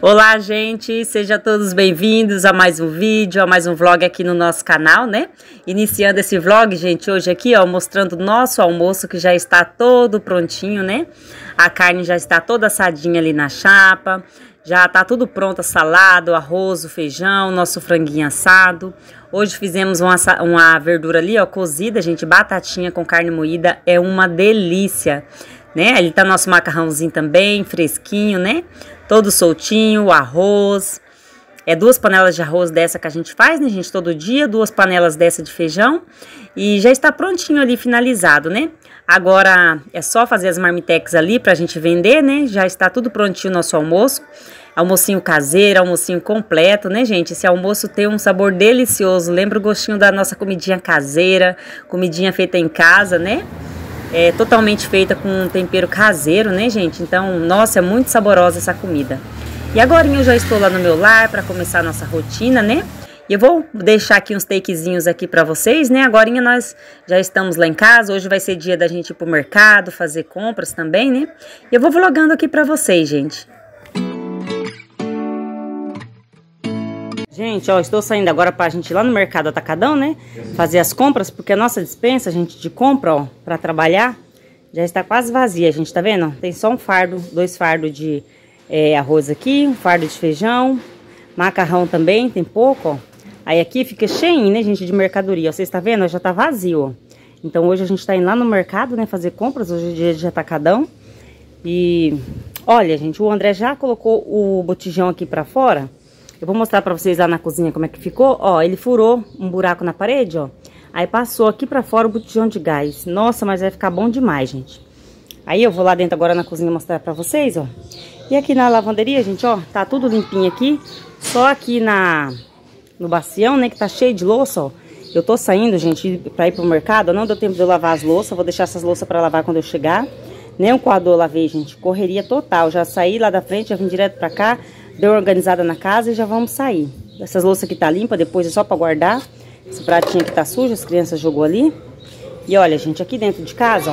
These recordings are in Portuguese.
Olá, gente, sejam todos bem-vindos a mais um vídeo, a mais um vlog aqui no nosso canal, né? Iniciando esse vlog, gente, hoje aqui, ó, mostrando o nosso almoço que já está todo prontinho, né? A carne já está toda assadinha ali na chapa, já tá tudo pronto, salado, arroz, o feijão, nosso franguinho assado. Hoje fizemos uma verdura ali, ó, cozida, gente, batatinha com carne moída, é uma delícia, né? Ali tá nosso macarrãozinho também, fresquinho, né? Todo soltinho, o arroz. É 2 panelas de arroz dessa que a gente faz, né, gente? Todo dia, 2 panelas dessa de feijão. E já está prontinho ali, finalizado, né? Agora é só fazer as marmitex ali pra gente vender, né? Já está tudo prontinho o nosso almoço. Almocinho caseiro, almocinho completo, né, gente? Esse almoço tem um sabor delicioso. Lembra o gostinho da nossa comidinha caseira, comidinha feita em casa, né? É totalmente feita com um tempero caseiro, né, gente? Então, nossa, é muito saborosa essa comida. E agora eu já estou lá no meu lar para começar a nossa rotina, né? E eu vou deixar aqui uns takezinhos aqui para vocês, né? Agora nós já estamos lá em casa. Hoje vai ser dia da gente ir pro mercado, fazer compras também, né? E eu vou vlogando aqui para vocês, gente. Gente, ó, estou saindo agora pra gente ir lá no mercado Atacadão, né? Fazer as compras, porque a nossa despensa, gente, de compra, ó, pra trabalhar, já está quase vazia, gente, tá vendo? Tem só um fardo, 2 fardos de arroz aqui, um fardo de feijão, macarrão também, tem pouco, ó. Aí aqui fica cheinho, né, gente, de mercadoria, ó, vocês tá vendo? Já tá vazio, ó. Então hoje a gente tá indo lá no mercado, né, fazer compras, hoje é dia de Atacadão. E, olha, gente, o André já colocou o botijão aqui pra fora. Eu vou mostrar pra vocês lá na cozinha como é que ficou. Ó, ele furou um buraco na parede, ó. Aí passou aqui pra fora o botijão de gás. Nossa, mas vai ficar bom demais, gente. Aí eu vou lá dentro agora na cozinha mostrar pra vocês, ó. E aqui na lavanderia, gente, ó, tá tudo limpinho aqui. Só aqui no bacião, né, que tá cheio de louça, ó. Eu tô saindo, gente, pra ir pro mercado. Não deu tempo de eu lavar as louças. Vou deixar essas louças pra lavar quando eu chegar. Nem o coador eu lavei, gente. Correria total. Já saí lá da frente, já vim direto pra cá. Deu uma organizada na casa e já vamos sair. Essas louças aqui tá limpa, depois é só pra guardar. Esse pratinho aqui tá sujo, as crianças jogou ali. E olha, gente, aqui dentro de casa,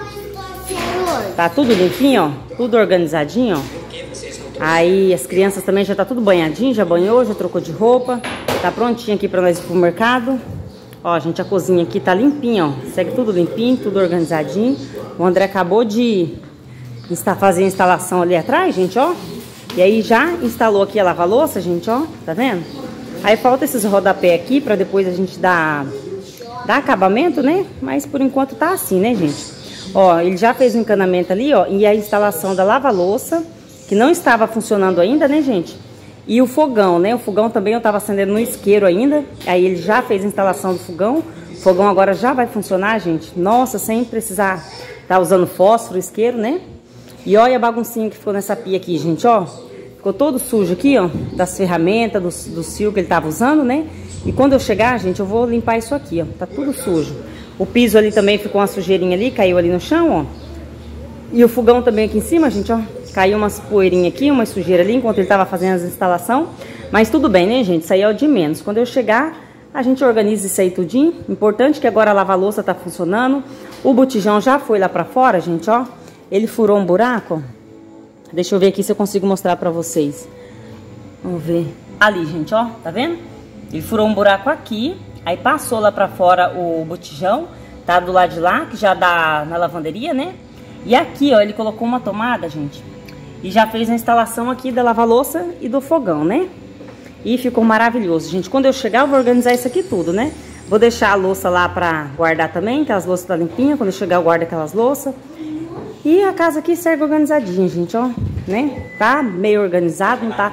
ó, tá tudo limpinho, ó, tudo organizadinho, ó. Aí as crianças também já tá tudo banhadinho, já banhou, já trocou de roupa. Tá prontinho aqui pra nós ir pro mercado. Ó, gente, a cozinha aqui tá limpinha, ó. Segue tudo limpinho, tudo organizadinho. O André acabou de fazer a instalação ali atrás, gente, ó. E aí já instalou aqui a lava-louça, gente, ó, tá vendo? Aí falta esses rodapé aqui pra depois a gente dar acabamento, né? Mas por enquanto tá assim, né, gente? Ó, ele já fez o encanamento ali, ó, e a instalação da lava-louça, que não estava funcionando ainda, né, gente? E o fogão, né? O fogão também eu tava acendendo no isqueiro ainda. Aí ele já fez a instalação do fogão. O fogão agora já vai funcionar, gente. Nossa, sem precisar tá usando fósforo, isqueiro, né? E olha a baguncinha que ficou nessa pia aqui, gente, ó. Ficou todo sujo aqui, ó, das ferramentas, do fio que ele tava usando, né? E quando eu chegar, gente, eu vou limpar isso aqui, ó. Tá tudo sujo. O piso ali também ficou uma sujeirinha ali, caiu ali no chão, ó. E o fogão também aqui em cima, gente, ó. Caiu umas poeirinhas aqui, uma sujeira ali, enquanto ele tava fazendo as instalações. Mas tudo bem, né, gente? Isso aí é o de menos. Quando eu chegar, a gente organiza isso aí tudinho. Importante que agora a lava-louça tá funcionando. O botijão já foi lá pra fora, gente, ó. Ele furou um buraco, ó. Deixa eu ver aqui se eu consigo mostrar pra vocês. Vamos ver. Ali, gente, ó. Tá vendo? Ele furou um buraco aqui. Aí passou lá pra fora o botijão. Tá do lado de lá, que já dá na lavanderia, né? E aqui, ó, ele colocou uma tomada, gente. E já fez a instalação aqui da lava-louça e do fogão, né? E ficou maravilhoso, gente. Quando eu chegar, eu vou organizar isso aqui tudo, né? Vou deixar a louça lá pra guardar também. Aquelas louças tá limpinhas. Quando eu chegar, eu guardo aquelas louças. E a casa aqui segue organizadinha, gente, ó, né? Tá meio organizado, não tá...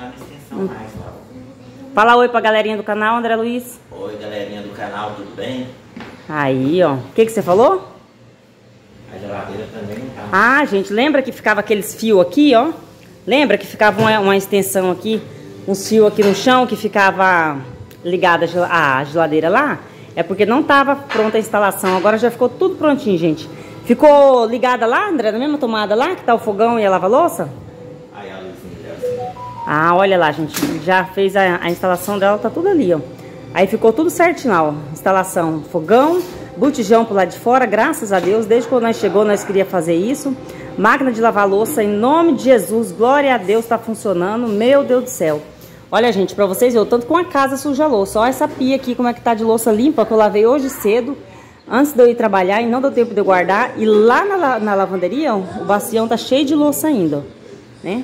Fala oi pra galerinha do canal, André Luiz. Oi, galerinha do canal, tudo bem? Aí, ó. O que você falou? A geladeira também não tá. Ah, gente, lembra que ficava aqueles fios aqui, ó? Lembra que ficava uma extensão aqui, uns fios aqui no chão que ficava ligada a geladeira lá? É porque não tava pronta a instalação, agora já ficou tudo prontinho, gente. Ficou ligada lá, André, na mesma tomada lá, que tá o fogão e a lava-louça? Aí a luzinha dela. Ah, olha lá, gente, já fez a instalação dela, tá tudo ali, ó. Aí ficou tudo certinho, ó, instalação, fogão, botijão pro lado de fora, graças a Deus, desde quando nós chegou, nós queríamos fazer isso. Máquina de lavar louça, em nome de Jesus, glória a Deus, tá funcionando, meu Deus do céu. Olha, gente, pra vocês verem o tanto com a casa suja a louça. Olha essa pia aqui, como é que tá de louça limpa, que eu lavei hoje cedo, antes de eu ir trabalhar, e não deu tempo de eu guardar. E lá na lavanderia, ó, o bacião tá cheio de louça ainda, ó, né?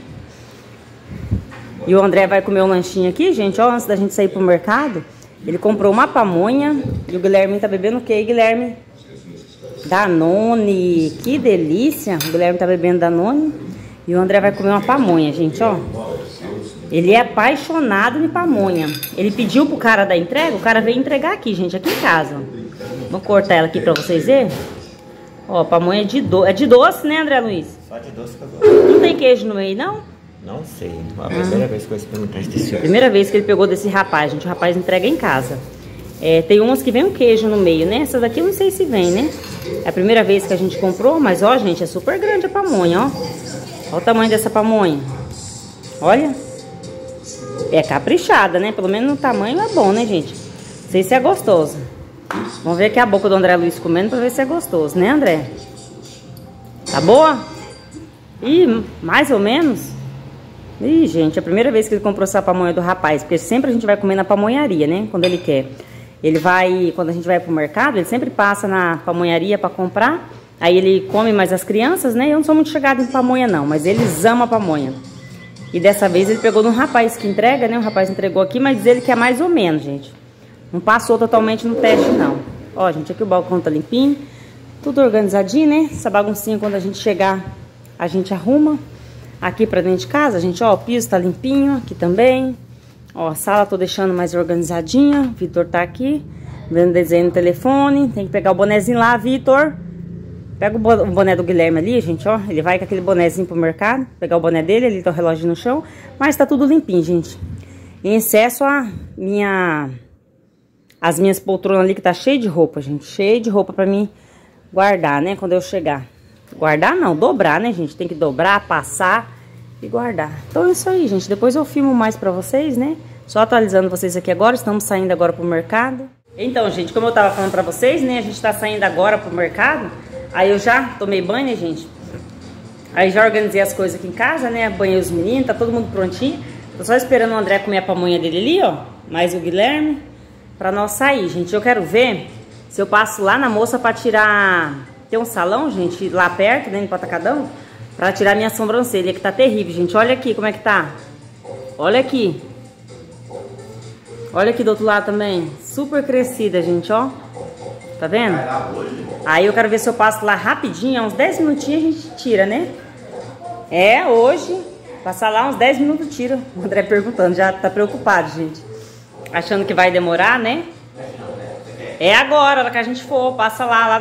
E o André vai comer um lanchinho aqui, gente, ó, antes da gente sair pro mercado. Ele comprou uma pamonha, e o Guilherme tá bebendo o quê, Guilherme? Danone, que delícia. O Guilherme tá bebendo Danone. E o André vai comer uma pamonha, gente, ó. Ele é apaixonado em pamonha. Ele pediu pro cara da entrega, o cara veio entregar aqui, gente, aqui em casa. Vou cortar ela aqui pra vocês verem. Ó, pamonha de doce. É de doce, né, André Luiz? Só de doce que eu gosto. Não tem queijo no meio, não? Não sei. É a primeira vez que eu experimentei desse. Primeira vez que ele pegou desse rapaz, gente. O rapaz entrega em casa. É, tem umas que vem um queijo no meio, né? Essa daqui eu não sei se vem, né? É a primeira vez que a gente comprou, mas ó, gente, é super grande a pamonha, ó. Olha o tamanho dessa pamonha. Olha. É caprichada, né? Pelo menos no tamanho é bom, né, gente? Não sei se é gostoso. Vamos ver aqui a boca do André Luiz comendo pra ver se é gostoso, né, André? Tá boa? Ih, mais ou menos. Ih, gente, é a primeira vez que ele comprou essa pamonha do rapaz, porque sempre a gente vai comer na pamonharia, né? Quando ele quer. Ele vai, quando a gente vai pro mercado, ele sempre passa na pamonharia pra comprar. Aí ele come mais as crianças, né? Eu não sou muito chegada em pamonha, não, mas eles amam a pamonha. E dessa vez ele pegou de um rapaz que entrega, né? O rapaz entregou aqui, mas diz ele que é mais ou menos, gente. Não passou totalmente no teste, não. Ó, gente, aqui o balcão tá limpinho. Tudo organizadinho, né? Essa baguncinha, quando a gente chegar, a gente arruma. Aqui pra dentro de casa, gente, ó, o piso tá limpinho. Aqui também. Ó, a sala tô deixando mais organizadinha. O Vitor tá aqui, vendo desenho no telefone. Tem que pegar o bonezinho lá, Vitor. Pega o boné do Guilherme ali, gente, ó. Ele vai com aquele bonezinho pro mercado. Pegar o boné dele, ali tá o relógio no chão. Mas tá tudo limpinho, gente. Em excesso, as minhas poltronas ali que tá cheio de roupa, gente. Cheio de roupa pra mim guardar, né, quando eu chegar. Guardar não, dobrar, né, gente. Tem que dobrar, passar e guardar. Então é isso aí, gente. Depois eu filmo mais pra vocês, né. Só atualizando vocês aqui agora. Estamos saindo agora pro mercado. Então, gente, como eu tava falando pra vocês, né, a gente tá saindo agora pro mercado. Aí eu já tomei banho, né, gente? Aí já organizei as coisas aqui em casa, né? Banhei os meninos, tá todo mundo prontinho. Tô só esperando o André comer a pamonha dele ali, ó. Mais o Guilherme. Pra nós sair, gente. Eu quero ver se eu passo lá na moça pra tirar... Tem um salão, gente, lá perto, né? No Atacadão. Pra tirar minha sobrancelha, que tá terrível, gente. Olha aqui como é que tá. Olha aqui. Olha aqui do outro lado também. Super crescida, gente, ó. Tá vendo? Aí eu quero ver se eu passo lá rapidinho, uns 10 minutinhos a gente tira, né? É, hoje, passar lá uns 10 minutos tira. O André perguntando, já tá preocupado, gente. Achando que vai demorar, né? É agora, a hora que a gente for, passa lá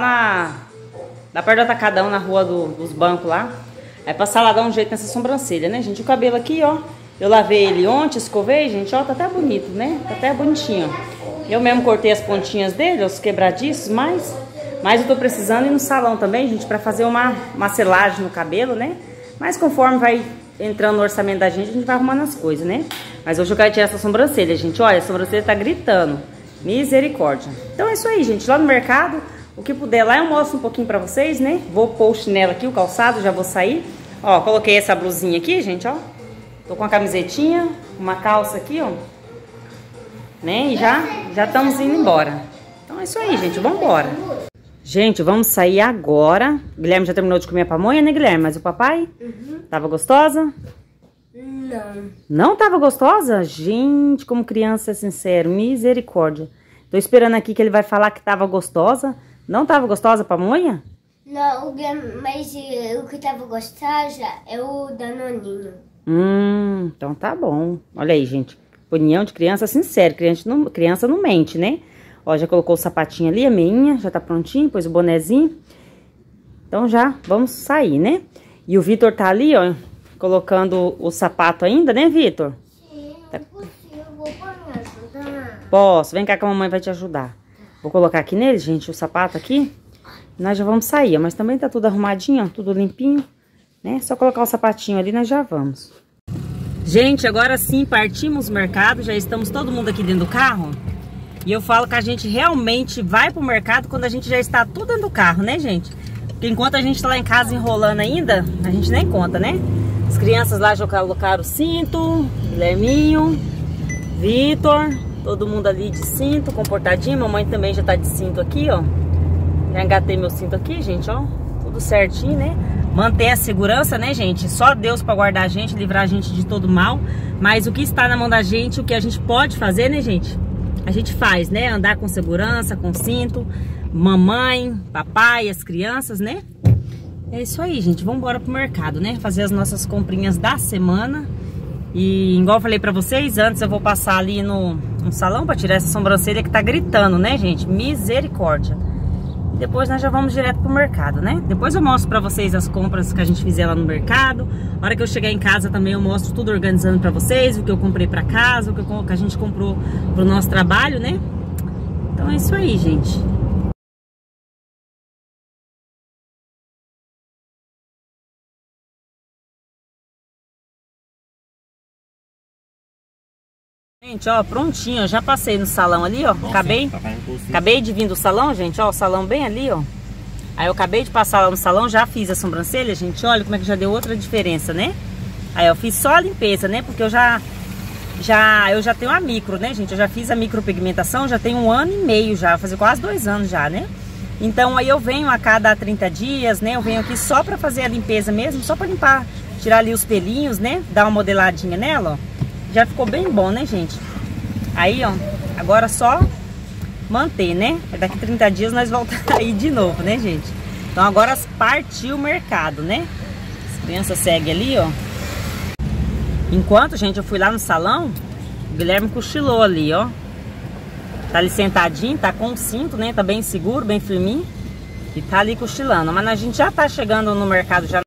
na perto do Atacadão, na rua dos bancos lá. Aí passar lá, dar um jeito nessa sobrancelha, né, gente? O cabelo aqui, ó, eu lavei ele ontem, escovei, gente, ó, tá até bonito, né? Tá até bonitinho, ó. Eu mesmo cortei as pontinhas dele, os quebradiços, mas eu tô precisando ir no salão também, gente, pra fazer uma selagem no cabelo, né? Mas conforme vai entrando no orçamento da gente, a gente vai arrumando as coisas, né? Mas hoje eu quero tirar essa sobrancelha, gente. Olha, a sobrancelha tá gritando. Misericórdia. Então é isso aí, gente. Lá no mercado, o que puder lá eu mostro um pouquinho pra vocês, né? Vou pôr o chinelo aqui, o calçado, já vou sair. Ó, coloquei essa blusinha aqui, gente, ó. Tô com a camisetinha, uma calça aqui, ó. Né? E já estamos indo embora. Então é isso aí, gente. Vamos embora. Gente, vamos sair agora. O Guilherme já terminou de comer a pamonha, né, Guilherme? Mas o papai? Tava gostosa? Não. Não tava gostosa? Gente, como criança é sincero. Misericórdia. Tô esperando aqui que ele vai falar que tava gostosa. Não tava gostosa a pamonha? Não, mas o que tava gostosa é o danoninho. Então tá bom. Olha aí, gente. Opinião de criança sincera. Criança não mente, né? Ó, já colocou o sapatinho ali, a meinha. Já tá prontinho, pôs o bonezinho. Então já vamos sair, né? E o Vitor tá ali, ó, colocando o sapato ainda, né, Vitor? Sim, eu vou me ajudar. Posso. Vem cá que a mamãe vai te ajudar. Vou colocar aqui nele, gente, o sapato aqui. Nós já vamos sair, ó, mas também tá tudo arrumadinho, ó, tudo limpinho, né? Só colocar o sapatinho ali, nós já vamos. Gente, agora sim, partimos do mercado, já estamos todo mundo aqui dentro do carro. E eu falo que a gente realmente vai pro mercado quando a gente já está tudo dentro do carro, né, gente? Porque enquanto a gente tá lá em casa enrolando ainda, a gente nem conta, né? As crianças lá já colocaram o cinto, Guilherminho, Vitor, todo mundo ali de cinto, comportadinho. Mamãe também já tá de cinto aqui, ó. Já engatei meu cinto aqui, gente, ó. Tudo certinho, né? Manter a segurança, né, gente? Só Deus pra guardar a gente, livrar a gente de todo mal. Mas o que está na mão da gente, o que a gente pode fazer, né, gente? A gente faz, né? Andar com segurança, com cinto. Mamãe, papai, as crianças, né? É isso aí, gente. Vamos embora pro mercado, né? Fazer as nossas comprinhas da semana. E igual eu falei pra vocês, antes eu vou passar ali no salão pra tirar essa sobrancelha que tá gritando, né, gente? Misericórdia. E depois nós já vamos direto pro mercado, né? Depois eu mostro pra vocês as compras que a gente fizer lá no mercado. A hora que eu chegar em casa também eu mostro tudo organizando pra vocês. O que eu comprei pra casa, o que a gente comprou pro nosso trabalho, né? Então é isso aí, gente. Gente, ó, prontinho, ó, já passei no salão ali, ó. Nossa, Acabei de vir do salão, gente, ó, o salão bem ali, ó. Aí eu acabei de passar lá no salão, já fiz a sobrancelha, gente, olha como é que já deu outra diferença, né? Aí eu fiz só a limpeza, né? Porque eu já tenho a micro, né, gente? Eu já fiz a micropigmentação, já tem 1 ano e meio já, vai fazer quase 2 anos já, né? Então aí eu venho a cada 30 dias, né? Eu venho aqui só pra fazer a limpeza mesmo, só pra limpar, tirar ali os pelinhos, né? Dar uma modeladinha nela, ó. Já ficou bem bom, né, gente? Aí, ó, agora só manter, né? Daqui 30 dias nós voltamos aí de novo, né, gente? Então agora partiu o mercado, né? As crianças seguem ali, ó. Enquanto, gente, eu fui lá no salão, o Guilherme cochilou ali, ó. Tá ali sentadinho, tá com o cinto, né? Tá bem seguro, bem firminho. E tá ali cochilando. Mas a gente já tá chegando no mercado já.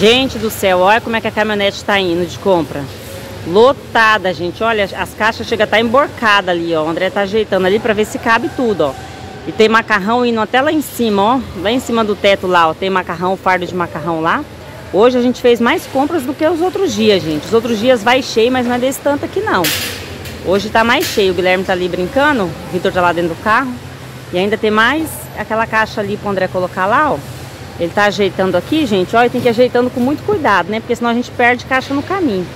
Gente do céu, olha como é que a caminhonete tá indo de compra. Lotada, gente. Olha, as caixas chegam a estar emborcadas ali, ó. O André tá ajeitando ali pra ver se cabe tudo, ó. E tem macarrão indo até lá em cima, ó. Lá em cima do teto lá, ó. Tem macarrão, fardo de macarrão lá. Hoje a gente fez mais compras do que os outros dias, gente. Os outros dias vai cheio, mas não é desse tanto aqui, não. Hoje tá mais cheio. O Guilherme tá ali brincando. O Vitor tá lá dentro do carro. E ainda tem mais aquela caixa ali pro André colocar lá, ó. Ele tá ajeitando aqui, gente, ó, e tem que ir ajeitando com muito cuidado, né? Porque senão a gente perde caixa no caminho.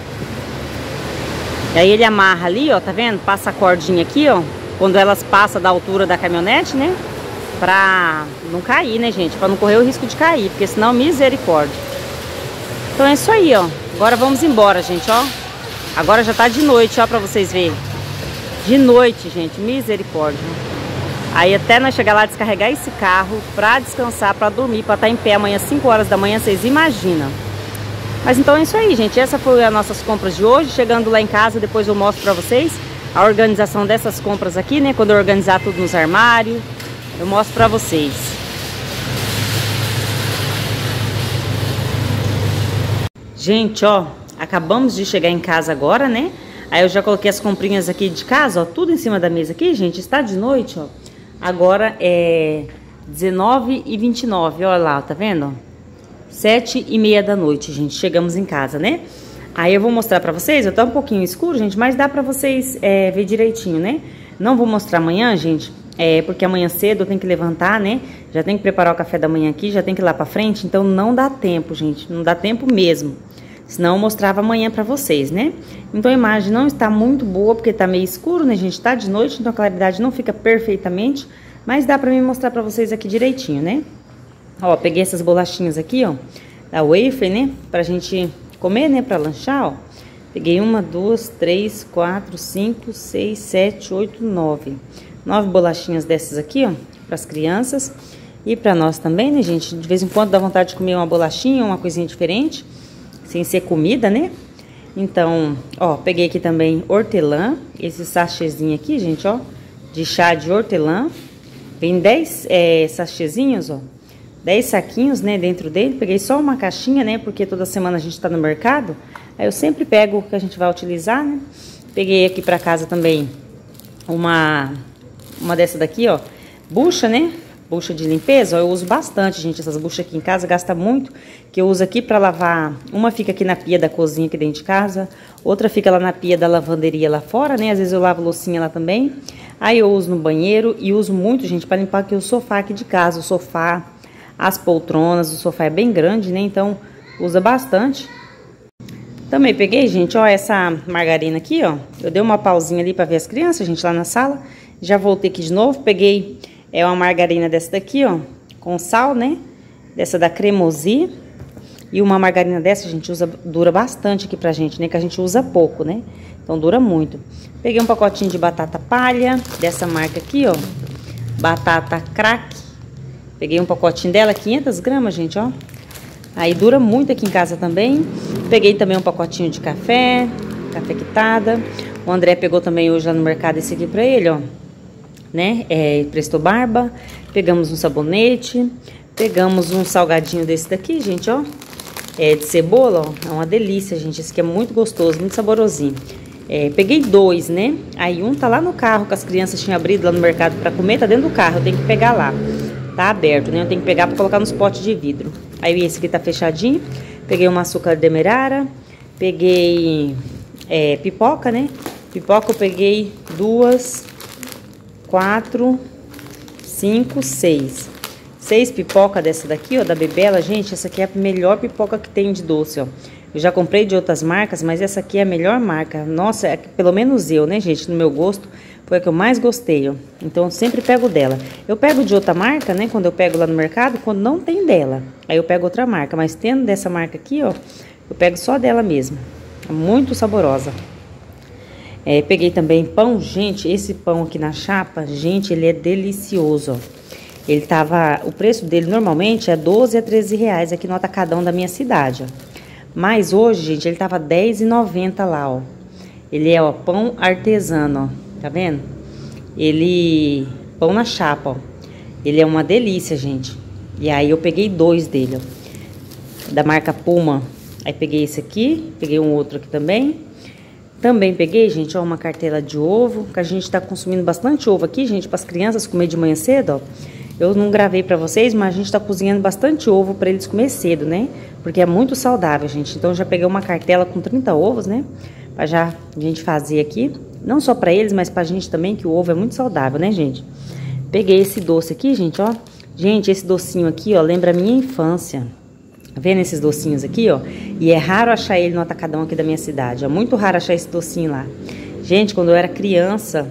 E aí ele amarra ali, ó, tá vendo? Passa a cordinha aqui, ó, quando elas passam da altura da caminhonete, né? Pra não cair, né, gente? Pra não correr o risco de cair, porque senão misericórdia. Então é isso aí, ó. Agora vamos embora, gente, ó. Agora já tá de noite, ó, pra vocês verem. De noite, gente, misericórdia. Aí até nós chegar lá descarregar esse carro pra descansar, pra dormir, pra estar em pé amanhã 5 horas da manhã, vocês imaginam. Mas então é isso aí, gente. Essa foi as nossas compras de hoje. Chegando lá em casa, depois eu mostro pra vocês a organização dessas compras aqui, né? Quando eu organizar tudo nos armários, eu mostro pra vocês. Gente, ó, acabamos de chegar em casa agora, né? Aí eu já coloquei as comprinhas aqui de casa, ó, tudo em cima da mesa aqui, gente. Está de noite, ó. Agora é 19h29, olha lá, tá vendo? 7h30 da noite, gente, chegamos em casa, né? Aí eu vou mostrar pra vocês, eu tô um pouquinho escuro, gente, mas dá pra vocês ver direitinho, né? Não vou mostrar amanhã, gente, porque amanhã cedo eu tenho que levantar, né? Já tenho que preparar o café da manhã aqui, já tenho que ir lá pra frente, então não dá tempo, gente, não dá tempo mesmo. Senão eu mostrava amanhã pra vocês, né? Então a imagem não está muito boa, porque tá meio escuro, né, gente? Tá de noite, então a claridade não fica perfeitamente. Mas dá pra mim mostrar pra vocês aqui direitinho, né? Ó, peguei essas bolachinhas aqui, ó, da wafer, né? Pra gente comer, né? Pra lanchar, ó. Peguei 1, 2, 3, 4, 5, 6, 7, 8, 9. 9 bolachinhas dessas aqui, ó, pras crianças. E pra nós também, né, gente? De vez em quando dá vontade de comer uma bolachinha, uma coisinha diferente. Sem ser comida, né? Então, ó, peguei aqui também hortelã. Esse sachêzinho aqui, gente, ó, de chá de hortelã. Vem 10 sachêzinhos, ó. 10 saquinhos, né, dentro dele. Peguei só uma caixinha, né, porque toda semana a gente tá no mercado. Aí eu sempre pego o que a gente vai utilizar, né. Peguei aqui pra casa também uma dessa daqui, ó. Bucha, né? Bucha de limpeza, ó, eu uso bastante, gente, essas buchas aqui em casa, gasta muito, que eu uso aqui pra lavar, uma fica aqui na pia da cozinha aqui dentro de casa, outra fica lá na pia da lavanderia lá fora, né, às vezes eu lavo loucinha lá também, aí eu uso no banheiro e uso muito, gente, pra limpar aqui o sofá aqui de casa, o sofá, as poltronas, o sofá é bem grande, né, então usa bastante. Também peguei, gente, ó, essa margarina aqui, ó, eu dei uma pausinha ali pra ver as crianças, gente, lá na sala, já voltei aqui de novo, peguei... É uma margarina dessa daqui, ó, com sal, né? Dessa da Cremosi. E uma margarina dessa, a gente usa, dura bastante aqui pra gente, né? Que a gente usa pouco, né? Então dura muito. Peguei um pacotinho de batata palha, dessa marca aqui, ó. Batata crack. Peguei um pacotinho dela, 500 gramas, gente, ó. Aí dura muito aqui em casa também. Peguei também um pacotinho de café, café quitada. O André pegou também hoje lá no mercado esse aqui pra ele, ó. Né, Presto Barba, pegamos um sabonete, pegamos um salgadinho desse daqui, gente, ó, de cebola, ó, é uma delícia, gente, esse aqui é muito gostoso, muito saborosinho. Peguei 2, né, aí um tá lá no carro, que as crianças tinham abrido lá no mercado pra comer, tá dentro do carro, eu tenho que pegar lá, tá aberto, né, eu tenho que pegar pra colocar nos potes de vidro. Aí esse aqui tá fechadinho, peguei uma açúcar demerara, peguei pipoca, né, pipoca eu peguei 2... 4, 5, 6. 6 pipoca dessa daqui, ó, da Bebela. Gente, essa aqui é a melhor pipoca que tem de doce, ó. Eu já comprei de outras marcas, mas essa aqui é a melhor marca. Nossa, pelo menos eu, né, gente, no meu gosto, foi a que eu mais gostei, ó. Então, eu sempre pego dela. Eu pego de outra marca, né, quando eu pego lá no mercado, quando não tem dela. Aí eu pego outra marca, mas tendo dessa marca aqui, ó, eu pego só dela mesmo. É muito saborosa. Peguei também pão, gente, esse pão aqui na chapa, gente, ele é delicioso, ó. Ele tava, o preço dele normalmente é 12 a 13 reais aqui no atacadão da minha cidade, ó. Mas hoje, gente, ele tava R$10,90 lá, ó. Ele é, ó, pão artesano, ó, tá vendo? Ele, pão na chapa, ó. Ele é uma delícia, gente. E aí eu peguei 2 dele, ó. da marca Puma. Aí peguei esse aqui, peguei um outro aqui também. Também peguei, gente, ó, uma cartela de ovo, que a gente tá consumindo bastante ovo aqui, gente, para as crianças comer de manhã cedo, ó. Eu não gravei pra vocês, mas a gente tá cozinhando bastante ovo pra eles comer cedo, né? Porque é muito saudável, gente. Então, eu já peguei uma cartela com 30 ovos, né? Pra já a gente fazer aqui. Não só pra eles, mas pra gente também, que o ovo é muito saudável, né, gente? Peguei esse doce aqui, gente, ó. Gente, esse docinho aqui, ó, lembra a minha infância. Tá vendo esses docinhos aqui, ó? E é raro achar ele no atacadão aqui da minha cidade. É muito raro achar esse docinho lá. Gente, quando eu era criança,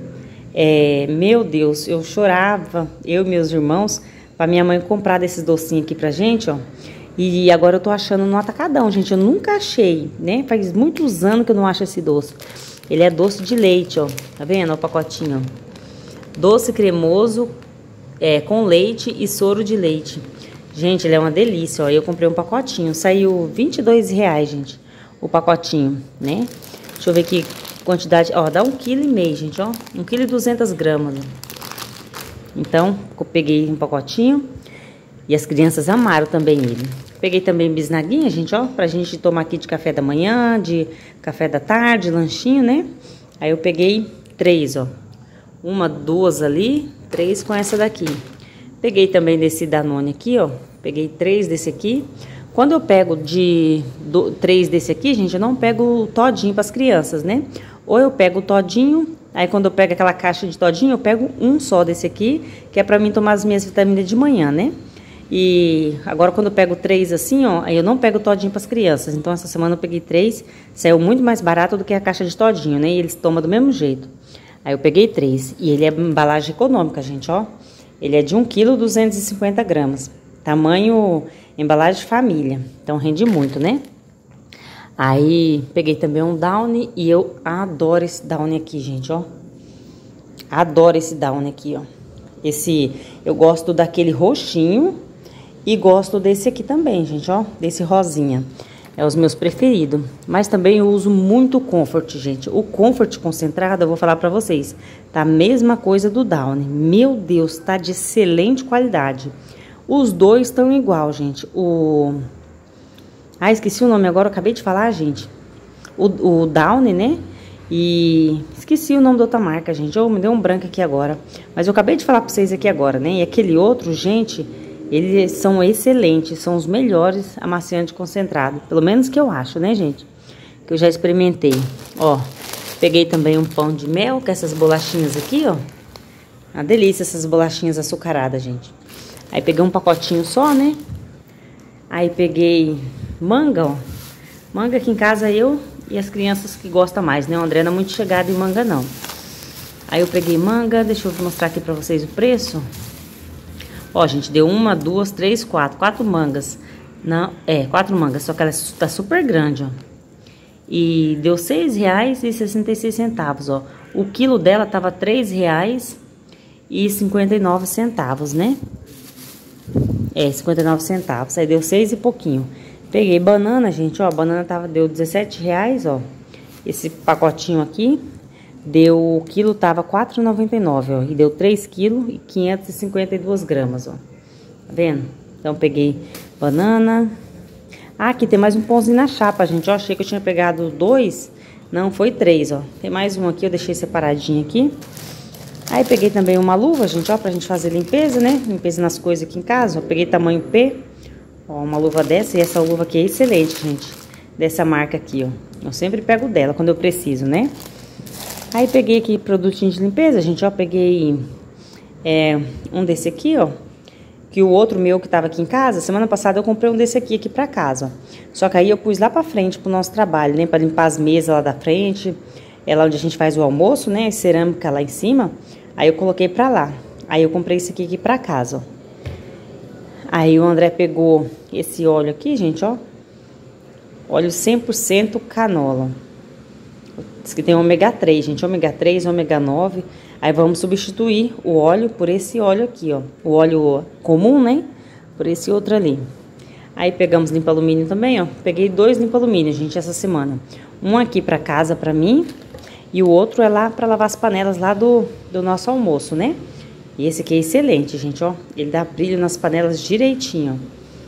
meu Deus, eu chorava, eu e meus irmãos, pra minha mãe comprar desses docinhos aqui pra gente, ó. E agora eu tô achando no atacadão, gente. Eu nunca achei, né? Faz muitos anos que eu não acho esse doce. Ele é doce de leite, ó. Tá vendo? Ó, o pacotinho, ó. Doce cremoso, com leite e soro de leite. Gente, ele é uma delícia, ó. Eu comprei um pacotinho. Saiu R$22, gente, o pacotinho, né? Deixa eu ver aqui, quantidade. Ó, dá 1,5 kg, gente, ó. 1,2 kg. Então, eu peguei um pacotinho. E as crianças amaram também ele. Peguei também bisnaguinha, gente, ó. Pra gente tomar aqui de café da manhã, de café da tarde, lanchinho, né? Aí eu peguei 3, ó. 1, 2 ali, 3 com essa daqui. Peguei também desse Danone aqui, ó. Peguei 3 desse aqui. Quando eu pego 3 desse aqui, gente, eu não pego todinho para as crianças, né? Ou eu pego todinho, aí quando eu pego aquela caixa de todinho, eu pego um só desse aqui, que é para mim tomar as minhas vitaminas de manhã, né? E agora quando eu pego 3 assim, ó, aí eu não pego todinho para as crianças. Então essa semana eu peguei 3, saiu muito mais barato do que a caixa de todinho, né? E eles tomam do mesmo jeito. Aí eu peguei 3 e ele é embalagem econômica, gente, ó. Ele é de 1,250 kg. Tamanho embalagem de família. Então rende muito, né? Aí peguei também um Downy e eu adoro esse Downy aqui, gente, ó. Adoro esse Downy aqui, ó. Eu gosto daquele roxinho e gosto desse aqui também, gente, ó. Desse rosinha. É os meus preferidos. Mas também eu uso muito o Comfort, gente. O Comfort concentrado, eu vou falar pra vocês, tá a mesma coisa do Downy. Meu Deus, tá de excelente qualidade. Os dois estão igual, gente. Esqueci o nome agora, eu acabei de falar, gente. O Downy, né? E esqueci o nome da outra marca, gente. Me deu um branco aqui agora. Mas eu acabei de falar pra vocês aqui agora, né? E aquele outro, gente, eles são excelentes. São os melhores amaciantes concentrados. Pelo menos que eu acho, né, gente? Que eu já experimentei. Ó, peguei também um pão de mel, com essas bolachinhas aqui, ó. Uma delícia essas bolachinhas açucaradas, gente. Aí peguei um pacotinho só, né? Aí peguei manga, ó. Manga aqui em casa eu e as crianças que gostam mais, né? O André não é muito chegado em manga, não. Aí eu peguei manga, deixa eu mostrar aqui pra vocês o preço. Ó, gente, deu 1, 2, 3, 4. 4 mangas. Não, 4 mangas, só que ela tá super grande, ó. E deu R$6,66, ó. O quilo dela tava R$3,59, né? 59 centavos. Aí deu 6 e pouquinho. Peguei banana, gente, ó. A banana deu R$17, ó. Esse pacotinho aqui o quilo tava R$4,99, ó. E deu 3 quilos e 552 gramas, ó. Tá vendo? Então peguei banana. Aqui tem mais um pãozinho na chapa, gente, ó. Achei que eu tinha pegado 2. Não, foi 3, ó. Tem mais um aqui, eu deixei separadinho aqui. Aí peguei também uma luva, gente, ó, pra gente fazer limpeza, né? Limpeza nas coisas aqui em casa, ó. Peguei tamanho P, ó, uma luva dessa. E essa luva aqui é excelente, gente. Dessa marca aqui, ó. Eu sempre pego dela quando eu preciso, né? Aí peguei aqui produtinho de limpeza, gente, ó. Peguei um desse aqui, ó. Que o outro meu que tava aqui em casa, semana passada eu comprei um desse aqui pra casa, ó. Só que aí eu pus lá pra frente pro nosso trabalho, né? Pra limpar as mesas lá da frente. É lá onde a gente faz o almoço, né? Cerâmica lá em cima. Aí eu coloquei pra lá. Aí eu comprei esse aqui pra casa, ó. Aí o André pegou esse óleo aqui, gente, ó. Óleo 100% canola. Diz que tem ômega 3, gente. Ômega 3, ômega 9. Aí vamos substituir o óleo por esse óleo aqui, ó. O óleo comum, né? Por esse outro ali. Aí pegamos limpa-alumínio também, ó. Peguei 2 limpa-alumínio, gente, essa semana. Um aqui pra casa, pra mim. E o outro é lá pra lavar as panelas lá do nosso almoço, né? E esse aqui é excelente, gente, ó. Ele dá brilho nas panelas direitinho, ó.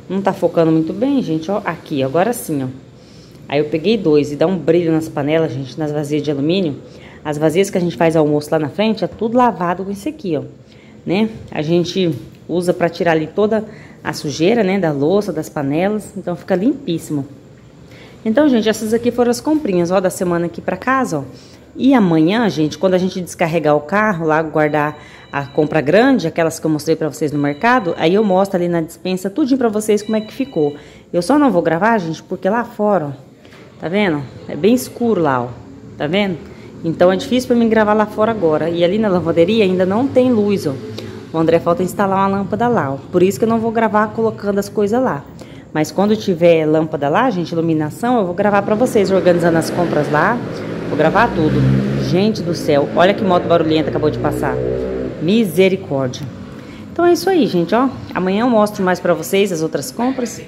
Não tá focando muito bem, gente, ó. Aqui, agora sim, ó. Aí eu peguei 2 e dá um brilho nas panelas, gente, nas vasilhas de alumínio. As vasilhas que a gente faz almoço lá na frente é tudo lavado com esse aqui, ó. Né? A gente usa pra tirar ali toda a sujeira, né, da louça, das panelas. Então fica limpíssimo. Então, gente, essas aqui foram as comprinhas, ó, da semana aqui pra casa, ó. E amanhã, gente, quando a gente descarregar o carro lá, guardar a compra grande, aquelas que eu mostrei pra vocês no mercado, aí eu mostro ali na despensa tudinho pra vocês como é que ficou. Eu só não vou gravar, gente, porque lá fora, ó, tá vendo? É bem escuro lá, ó, tá vendo? Então é difícil pra mim gravar lá fora agora. E ali na lavanderia ainda não tem luz, ó. O André falta instalar uma lâmpada lá, ó. Por isso que eu não vou gravar colocando as coisas lá. Mas quando tiver lâmpada lá, gente, iluminação, eu vou gravar pra vocês, organizando as compras lá. Vou gravar tudo. Gente do céu, olha que moto barulhenta acabou de passar. Misericórdia. Então é isso aí, gente, ó. Amanhã eu mostro mais pra vocês as outras compras.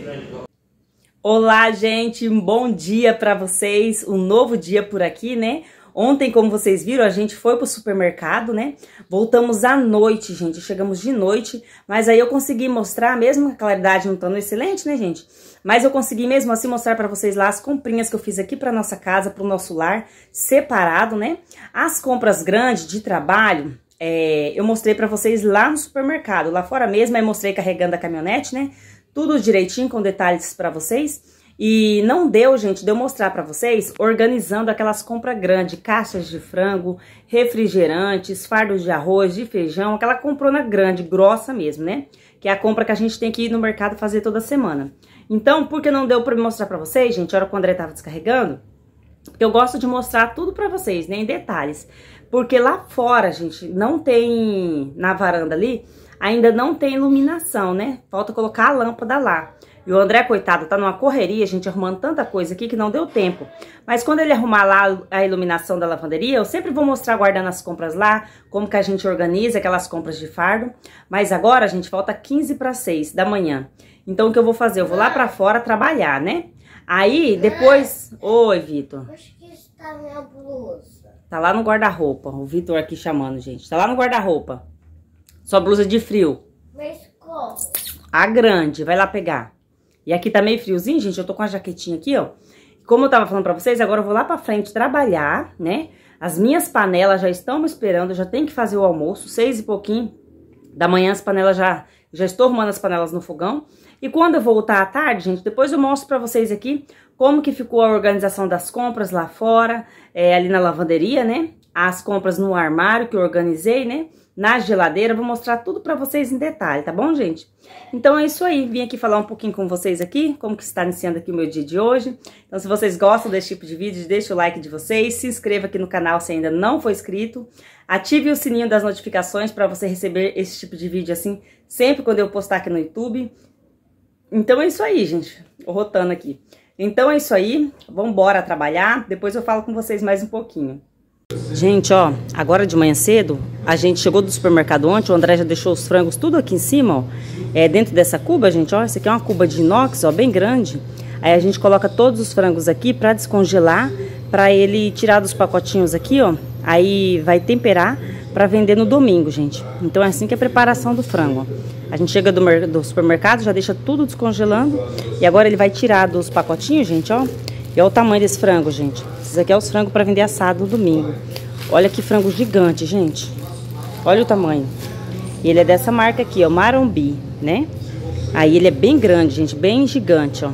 Olá, gente, um bom dia pra vocês. Um novo dia por aqui, né? Ontem, como vocês viram, a gente foi pro supermercado, né? Voltamos à noite, gente. Chegamos de noite, mas aí eu consegui mostrar, mesmo a claridade não estando excelente, né, gente? Mas eu consegui mesmo assim mostrar pra vocês lá as comprinhas que eu fiz aqui pra nossa casa, pro nosso lar, separado, né? As compras grandes de trabalho, eu mostrei pra vocês lá no supermercado. Lá fora mesmo, aí mostrei carregando a caminhonete, né? Tudo direitinho, com detalhes pra vocês. E não deu, gente, de eu mostrar pra vocês organizando aquelas compras grandes, caixas de frango, refrigerantes, fardos de arroz, de feijão, aquela comprona grande, grossa mesmo, né? Que é a compra que a gente tem que ir no mercado fazer toda semana. Então, por que não deu pra mostrar pra vocês, gente, a hora que o André tava descarregando? Porque eu gosto de mostrar tudo pra vocês, né, em detalhes. Porque lá fora, gente, não tem, na varanda ali, ainda não tem iluminação, né? Falta colocar a lâmpada lá. E o André, coitado, tá numa correria, a gente arrumando tanta coisa aqui que não deu tempo. Mas quando ele arrumar lá a iluminação da lavanderia, eu sempre vou mostrar guardando as compras lá, como que a gente organiza aquelas compras de fardo. Mas agora, gente, falta 15 para 6 da manhã. Então, o que eu vou fazer? Eu vou lá pra fora trabalhar, né? Aí, depois... Oi, Vitor. Acho que está minha blusa. Tá lá no guarda-roupa. O Vitor aqui chamando, gente. Tá lá no guarda-roupa. Sua blusa de frio. Mas como? A grande. Vai lá pegar. E aqui tá meio friozinho, gente, eu tô com a jaquetinha aqui, ó. Como eu tava falando pra vocês, agora eu vou lá pra frente trabalhar, né? As minhas panelas já estão me esperando, eu já tenho que fazer o almoço, 6 e pouquinho da manhã as panelas já estou arrumando as panelas no fogão. E quando eu voltar à tarde, gente, depois eu mostro pra vocês aqui como que ficou a organização das compras lá fora, ali na lavanderia, né? As compras no armário que eu organizei, né? Na geladeira, vou mostrar tudo pra vocês em detalhe, tá bom, gente? Então é isso aí, vim aqui falar um pouquinho com vocês aqui, como que está iniciando aqui o meu dia de hoje. Então se vocês gostam desse tipo de vídeo, deixa o like de vocês, se inscreva aqui no canal se ainda não for inscrito, ative o sininho das notificações pra você receber esse tipo de vídeo assim, sempre quando eu postar aqui no YouTube. Então é isso aí, gente, rotando aqui. Então é isso aí, vambora trabalhar, depois eu falo com vocês mais um pouquinho. Gente, ó, agora de manhã cedo, a gente chegou do supermercado ontem, o André já deixou os frangos tudo aqui em cima, ó. Dentro dessa cuba, gente, ó, essa aqui é uma cuba de inox, ó, bem grande. Aí a gente coloca todos os frangos aqui pra descongelar, pra ele tirar dos pacotinhos aqui, ó. Aí vai temperar pra vender no domingo, gente. Então é assim que é a preparação do frango, ó. A gente chega do supermercado, já deixa tudo descongelando. E agora ele vai tirar dos pacotinhos, gente, ó. E olha o tamanho desse frango, gente. Esses aqui é os frangos para vender assado no domingo. Olha que frango gigante, gente. Olha o tamanho. E ele é dessa marca aqui, ó, Marombi, né? Aí ele é bem grande, gente, bem gigante, ó.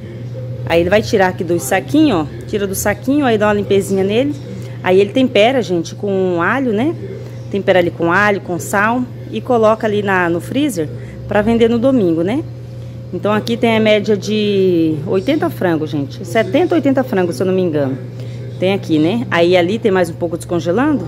Aí ele vai tirar aqui do saquinho, ó. Tira do saquinho, aí dá uma limpezinha nele. Aí ele tempera, gente, com alho, né? Tempera ali com alho, com sal. E coloca ali no freezer para vender no domingo, né? Então aqui tem a média de 80 frangos, gente. 70, 80 frangos, se eu não me engano. Tem aqui, né? Aí ali tem mais um pouco descongelando.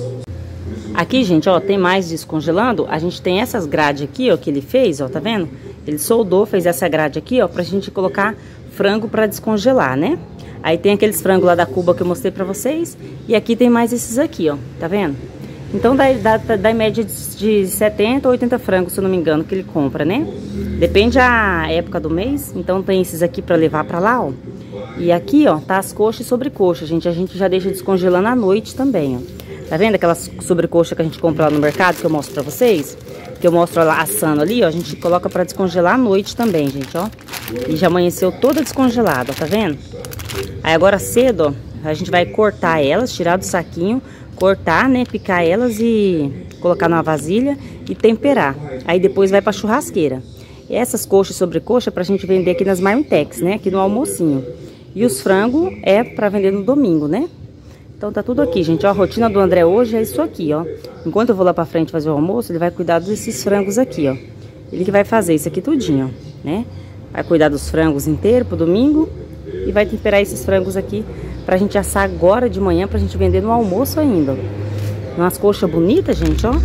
Aqui, gente, ó, tem mais descongelando. A gente tem essas grades aqui, ó, que ele fez, ó, tá vendo? Ele soldou, fez essa grade aqui, ó, pra gente colocar frango pra descongelar, né? Aí tem aqueles frangos lá da cuba que eu mostrei pra vocês. E aqui tem mais esses aqui, ó, tá vendo? Então dá média de 70 ou 80 frangos, se eu não me engano, que ele compra, né? Depende a época do mês. Então tem esses aqui pra levar pra lá, ó. E aqui, ó, tá as coxas e sobrecoxa, gente. A gente já deixa descongelando à noite também, ó. Tá vendo aquelas sobrecoxa que a gente compra lá no mercado, que eu mostro pra vocês? que eu mostro ela assando ali, ó. A gente coloca pra descongelar à noite também, gente, ó. E já amanheceu toda descongelada, ó, tá vendo? Aí agora cedo, ó, a gente vai cortar elas, tirar do saquinho, cortar, né, picar elas e colocar numa vasilha e temperar. Aí depois vai pra churrasqueira. E essas coxas e sobrecoxa pra gente vender aqui nas Marmitex, né, aqui no almocinho. E os frangos é pra vender no domingo, né? Então tá tudo aqui, gente, ó, a rotina do André hoje é isso aqui, ó. Enquanto eu vou lá pra frente fazer o almoço, ele vai cuidar desses frangos aqui, ó. Ele que vai fazer isso aqui tudinho, ó, né? Vai cuidar dos frangos inteiros pro domingo e vai temperar esses frangos aqui pra gente assar agora de manhã, pra gente vender no almoço ainda. Umas coxas bonitas, gente, ó.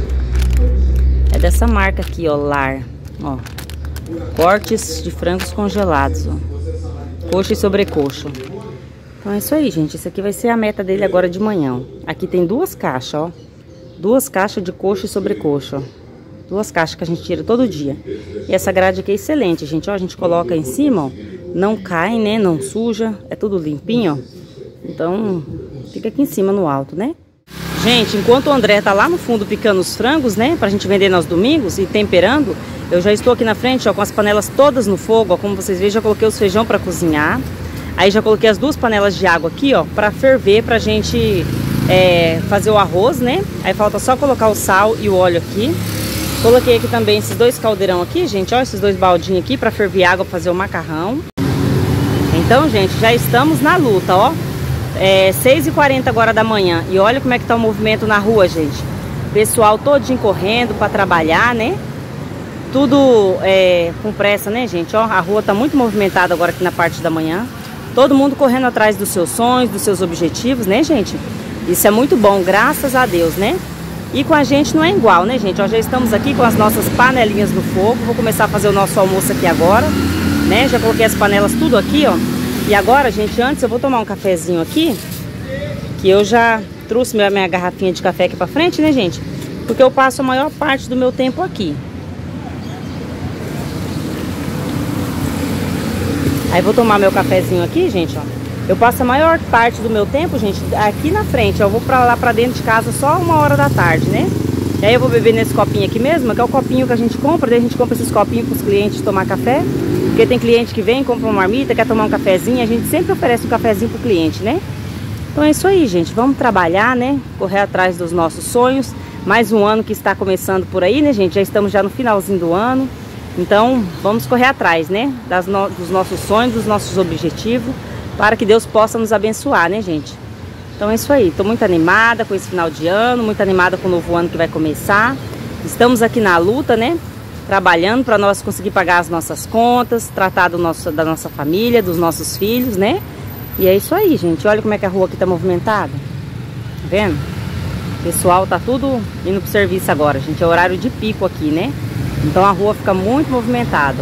É dessa marca aqui, ó, Lar, ó. Cortes de frangos congelados, ó. Coxa e sobrecoxa. Então é isso aí, gente. Isso aqui vai ser a meta dele agora de manhã, ó. Aqui tem 2 caixas, ó. 2 caixas de coxa e sobrecoxa, ó. 2 caixas que a gente tira todo dia. E essa grade aqui é excelente, gente, ó. A gente coloca em cima, ó. Não cai, né? Não suja. É tudo limpinho, ó. Então, fica aqui em cima no alto, né? Gente, enquanto o André tá lá no fundo picando os frangos, né? Pra gente vender nos domingos e temperando, eu já estou aqui na frente, ó, com as panelas todas no fogo, ó. Como vocês veem, já coloquei os feijão pra cozinhar. Aí já coloquei as 2 panelas de água aqui, ó, pra ferver, pra gente fazer o arroz, né? Aí falta só colocar o sal e o óleo aqui. Coloquei aqui também esses 2 caldeirão aqui, gente, ó, esses 2 baldinhos aqui pra ferver água pra fazer o macarrão. Então, gente, já estamos na luta, ó. 6h40 agora da manhã. E olha como é que tá o movimento na rua, gente. Pessoal todinho correndo pra trabalhar, né? Tudo com pressa, né, gente? Ó, a rua tá muito movimentada agora aqui na parte da manhã. Todo mundo correndo atrás dos seus sonhos, dos seus objetivos, né, gente? Isso é muito bom, graças a Deus, né? E com a gente não é igual, né, gente? Ó, já estamos aqui com as nossas panelinhas no fogo. Vou começar a fazer o nosso almoço aqui agora, né? Já coloquei as panelas tudo aqui, ó. E agora, gente, antes eu vou tomar um cafezinho aqui, que eu já trouxe minha garrafinha de café aqui pra frente, né, gente? Porque eu passo a maior parte do meu tempo aqui. Aí vou tomar meu cafezinho aqui, gente, ó. Eu passo a maior parte do meu tempo, gente, aqui na frente. Eu vou pra lá pra dentro de casa só 1h da tarde, né? E aí eu vou beber nesse copinho aqui mesmo, que é o copinho que a gente compra. Daí a gente compra esses copinhos pros clientes tomar café. Porque tem cliente que vem, compra uma marmita, quer tomar um cafezinho. A gente sempre oferece um cafezinho pro cliente, né? Então é isso aí, gente. Vamos trabalhar, né? Correr atrás dos nossos sonhos. Mais um ano que está começando por aí, né, gente? Já estamos no finalzinho do ano. Então, vamos correr atrás, né? Dos nossos sonhos, dos nossos objetivos, para que Deus possa nos abençoar, né, gente? Então é isso aí. Tô muito animada com esse final de ano, muito animada com o novo ano que vai começar. Estamos aqui na luta, né? Trabalhando para nós conseguir pagar as nossas contas, tratar da nossa família, dos nossos filhos, né? E é isso aí, gente. Olha como é que a rua aqui tá movimentada. Tá vendo? O pessoal tá tudo indo pro serviço agora, gente. É horário de pico aqui, né? Então a rua fica muito movimentada, ó.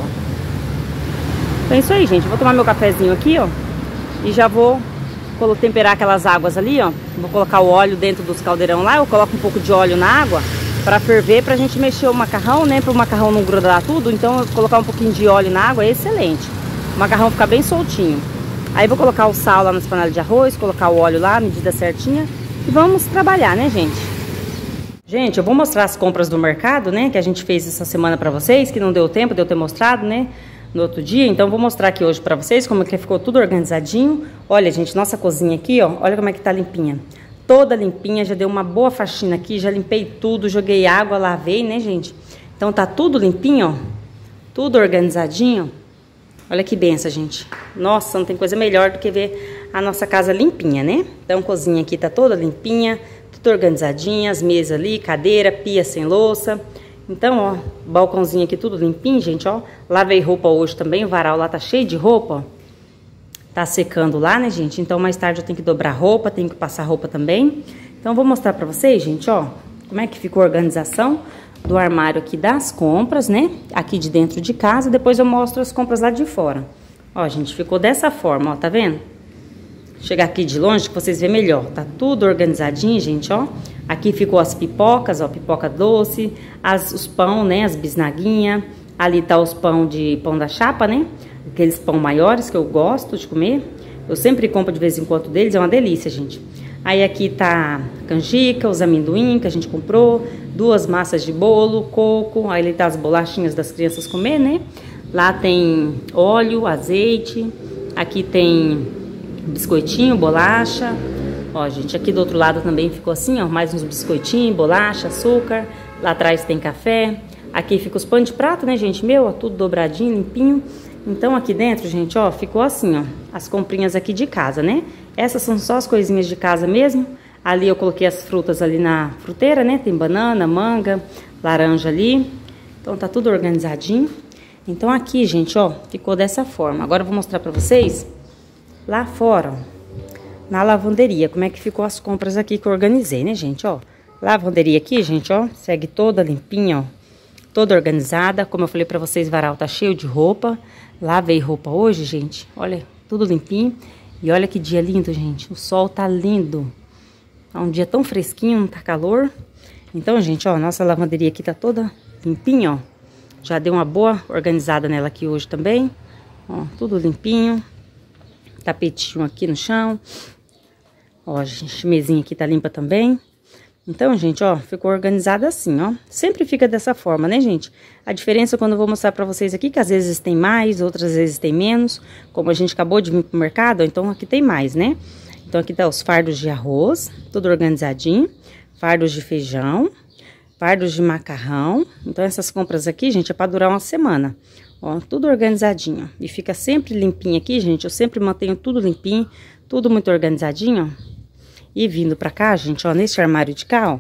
Então é isso aí, gente. Vou tomar meu cafezinho aqui, ó. E já vou temperar aquelas águas ali, ó. Vou colocar o óleo dentro dos caldeirão lá. Eu coloco um pouco de óleo na água pra ferver, pra gente mexer o macarrão, né? Pro macarrão não grudar tudo. Então eu colocar um pouquinho de óleo na água é excelente. O macarrão fica bem soltinho. Aí vou colocar o sal lá nas panelas de arroz, colocar o óleo lá, medida certinha. E vamos trabalhar, né, gente? Gente, eu vou mostrar as compras do mercado, né, que a gente fez essa semana pra vocês, que não deu tempo de eu ter mostrado, né, no outro dia. Então, vou mostrar aqui hoje pra vocês como é que ficou tudo organizadinho. Olha, gente, nossa cozinha aqui, ó, olha como é que tá limpinha. Toda limpinha, já deu uma boa faxina aqui, já limpei tudo, joguei água, lavei, né, gente? Então, tá tudo limpinho, ó, tudo organizadinho. Olha que benção, gente. Nossa, não tem coisa melhor do que ver a nossa casa limpinha, né? Então, a cozinha aqui tá toda limpinha, tudo organizadinha, as mesas ali, cadeira, pia sem louça. Então, ó, balcãozinho aqui tudo limpinho, gente, ó. Lavei roupa hoje também, o varal lá tá cheio de roupa, ó. Tá secando lá, né, gente? Então, mais tarde eu tenho que dobrar roupa, tenho que passar roupa também. Então, eu vou mostrar pra vocês, gente, ó, como é que ficou a organização do armário aqui das compras, né? Aqui de dentro de casa, depois eu mostro as compras lá de fora. Ó, gente, ficou dessa forma, ó, tá vendo? Chegar aqui de longe que vocês verem melhor. Tá tudo organizadinho, gente, ó. Aqui ficou as pipocas, ó, pipoca doce, os pão, né, as bisnaguinhas. Ali tá os pão da chapa, né? Aqueles pão maiores que eu gosto de comer. Eu sempre compro de vez em quando deles, é uma delícia, gente. Aí aqui tá a canjica, os amendoim que a gente comprou, 2 massas de bolo, coco, aí ele tá as bolachinhas das crianças comer, né? Lá tem óleo, azeite, aqui tem biscoitinho, bolacha. Ó, gente, aqui do outro lado também ficou assim, ó, mais uns biscoitinhos, bolacha, açúcar. Lá atrás tem café. Aqui fica os pães de prato, né, gente? Meu, ó, tudo dobradinho, limpinho. Então aqui dentro, gente, ó, ficou assim, ó, as comprinhas aqui de casa, né? Essas são só as coisinhas de casa mesmo. Ali eu coloquei as frutas ali na fruteira, né? Tem banana, manga, laranja ali. Então tá tudo organizadinho. Então aqui, gente, ó, ficou dessa forma. Agora eu vou mostrar pra vocês lá fora, ó, na lavanderia, como é que ficou as compras aqui que eu organizei, né, gente, ó. Lavanderia aqui, gente, ó, segue toda limpinha, ó, toda organizada. Como eu falei pra vocês, varal tá cheio de roupa. Lavei roupa hoje, gente, olha, tudo limpinho. E olha que dia lindo, gente, o sol tá lindo. É um dia tão fresquinho, não tá calor. Então, gente, ó, nossa lavanderia aqui tá toda limpinha, ó. Já deu uma boa organizada nela aqui hoje também. Ó, tudo limpinho. Tapetinho aqui no chão. Ó, gente, mesinha aqui tá limpa também. Então, gente, ó, ficou organizada assim, ó. Sempre fica dessa forma, né, gente? A diferença quando eu vou mostrar pra vocês aqui, que às vezes tem mais, outras vezes tem menos. Como a gente acabou de vir pro mercado, então aqui tem mais, né? Então aqui tá os fardos de arroz, tudo organizadinho. Fardos de feijão, fardos de macarrão. Então essas compras aqui, gente, é pra durar uma semana. Ó, tudo organizadinho. E fica sempre limpinho aqui, gente. Eu sempre mantenho tudo limpinho, tudo muito organizadinho, ó. E vindo pra cá, gente, ó, nesse armário de cá, ó,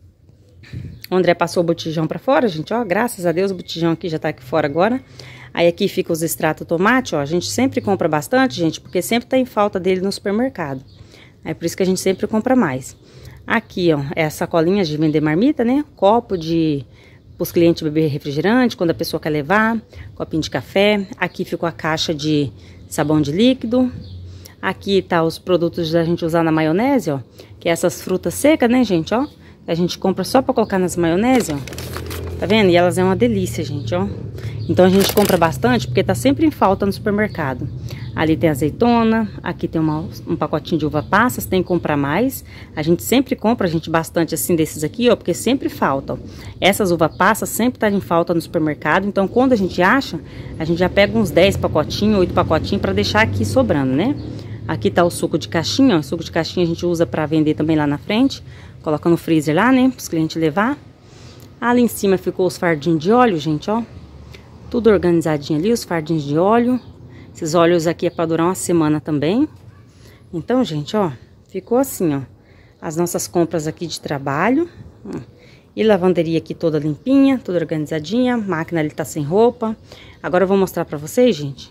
o André passou o botijão pra fora, gente, ó, graças a Deus o botijão aqui já tá aqui fora agora. Aí aqui fica os extrato tomate, ó, a gente sempre compra bastante, gente, porque sempre tá em falta dele no supermercado. É por isso que a gente sempre compra mais. Aqui, ó, é as sacolinhas de vender marmita, né, copo de... os clientes beber refrigerante, quando a pessoa quer levar, copinho de café. Aqui ficou a caixa de sabão de líquido. Aqui tá os produtos da gente usar na maionese, ó. Que é essas frutas secas, né, gente, ó. Que a gente compra só pra colocar nas maionese, ó. Tá vendo? E elas é uma delícia, gente, ó. Então a gente compra bastante porque tá sempre em falta no supermercado. Ali tem azeitona, aqui tem um pacotinho de uva passas, tem que comprar mais. A gente sempre compra, gente, bastante assim desses aqui, ó, porque sempre faltam. Essas uva passas sempre tá em falta no supermercado, então quando a gente acha, a gente já pega uns 10 pacotinhos, 8 pacotinhos pra deixar aqui sobrando, né? Aqui tá o suco de caixinha, ó. O suco de caixinha a gente usa pra vender também lá na frente. Coloca no freezer lá, né? Para os clientes levar. Ali em cima ficou os fardinhos de óleo, gente, ó. Tudo organizadinho ali, os fardinhos de óleo. Esses óleos aqui é pra durar uma semana também. Então, gente, ó, ficou assim, ó. As nossas compras aqui de trabalho. E lavanderia aqui toda limpinha, toda organizadinha. A máquina ali tá sem roupa. Agora eu vou mostrar pra vocês, gente,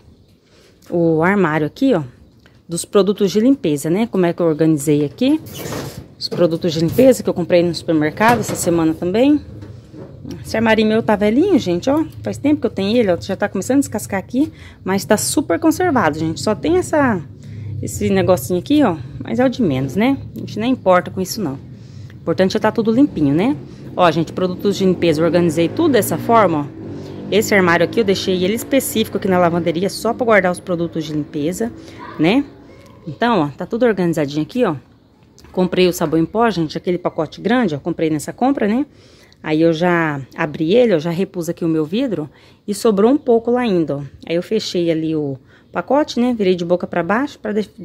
o armário aqui, ó. Dos produtos de limpeza, né? Como é que eu organizei aqui. Os produtos de limpeza que eu comprei no supermercado essa semana também. Esse armário meu tá velhinho, gente, ó. Faz tempo que eu tenho ele, ó. Já tá começando a descascar aqui. Mas tá super conservado, gente. Só tem esse negocinho aqui, ó. Mas é o de menos, né? A gente nem importa com isso, não. O importante é tá tudo limpinho, né? Ó, gente, produtos de limpeza. Eu organizei tudo dessa forma, ó. Esse armário aqui eu deixei ele específico aqui na lavanderia. Só pra guardar os produtos de limpeza, né? Então, ó, tá tudo organizadinho aqui, ó. Comprei o sabão em pó, gente, aquele pacote grande, ó. Comprei nessa compra, né? Aí eu já abri ele, eu já repus aqui o meu vidro e sobrou um pouco lá ainda, ó. Aí eu fechei ali o pacote, né? Virei de boca pra baixo,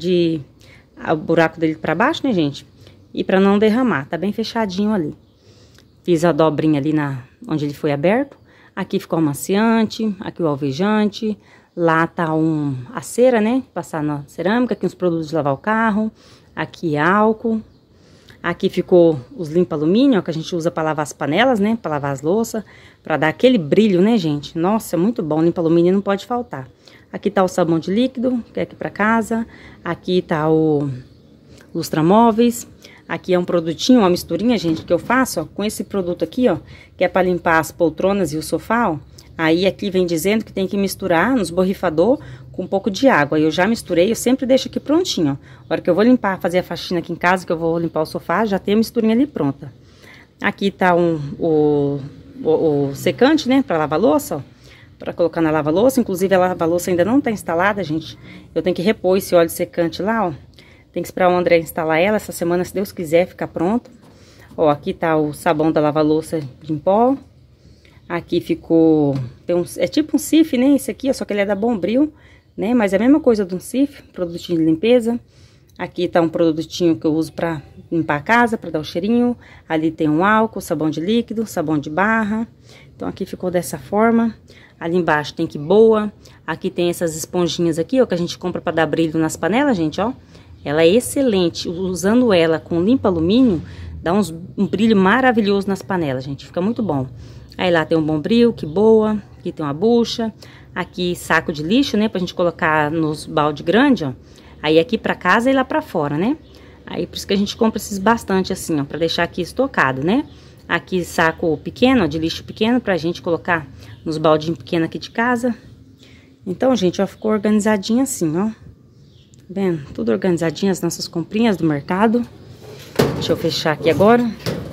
o buraco dele pra baixo, né, gente? E pra não derramar, tá bem fechadinho ali. Fiz a dobrinha ali onde ele foi aberto. Aqui ficou o amaciante, aqui o alvejante. Lá tá a cera, né? Passar na cerâmica, aqui os produtos de lavar o carro. Aqui álcool. Aqui ficou os limpa-alumínio, que a gente usa para lavar as panelas, né? Para lavar as louças. Para dar aquele brilho, né, gente? Nossa, é muito bom. Limpa-alumínio não pode faltar. Aqui tá o sabão de líquido, que é aqui para casa. Aqui tá o lustramóveis. Aqui é um produtinho, uma misturinha, gente, que eu faço, ó, com esse produto aqui, ó. Que é para limpar as poltronas e o sofá, ó. Aí aqui vem dizendo que tem que misturar nos borrifador com um pouco de água. Eu já misturei, eu sempre deixo aqui prontinho, ó. A hora que eu vou limpar, fazer a faxina aqui em casa, que eu vou limpar o sofá, já tem a misturinha ali pronta. Aqui tá o secante, né, pra lavar louça, ó. Pra colocar na lava-louça. Inclusive a lava-louça ainda não tá instalada, gente. Eu tenho que repor esse óleo secante lá, ó. Tem que esperar o André instalar ela. Essa semana, se Deus quiser, ficar pronto. Ó, aqui tá o sabão da lava-louça em pó. Aqui ficou... é tipo um Cif, né? Esse aqui, ó, só que ele é da Bombril, né? Mas é a mesma coisa de um Cif, produtinho de limpeza. Aqui tá um produtinho que eu uso pra limpar a casa, pra dar o cheirinho. Ali tem um álcool, sabão de líquido, sabão de barra. Então, aqui ficou dessa forma. Ali embaixo tem que boa. Aqui tem essas esponjinhas aqui, ó, que a gente compra pra dar brilho nas panelas, gente, ó. Ela é excelente. Usando ela com limpa alumínio, dá um brilho maravilhoso nas panelas, gente. Fica muito bom. Aí lá tem um Bombril, que boa. Aqui tem uma bucha. Aqui saco de lixo, né, pra gente colocar nos balde grande, ó. Aí aqui pra casa e lá pra fora, né? Aí por isso que a gente compra esses bastante assim, ó, pra deixar aqui estocado, né? Aqui saco pequeno, ó, de lixo pequeno, pra gente colocar nos baldinhos pequenos aqui de casa. Então, gente, ó, ficou organizadinho assim, ó. Tá vendo? Tudo organizadinho, as nossas comprinhas do mercado. Deixa eu fechar aqui agora.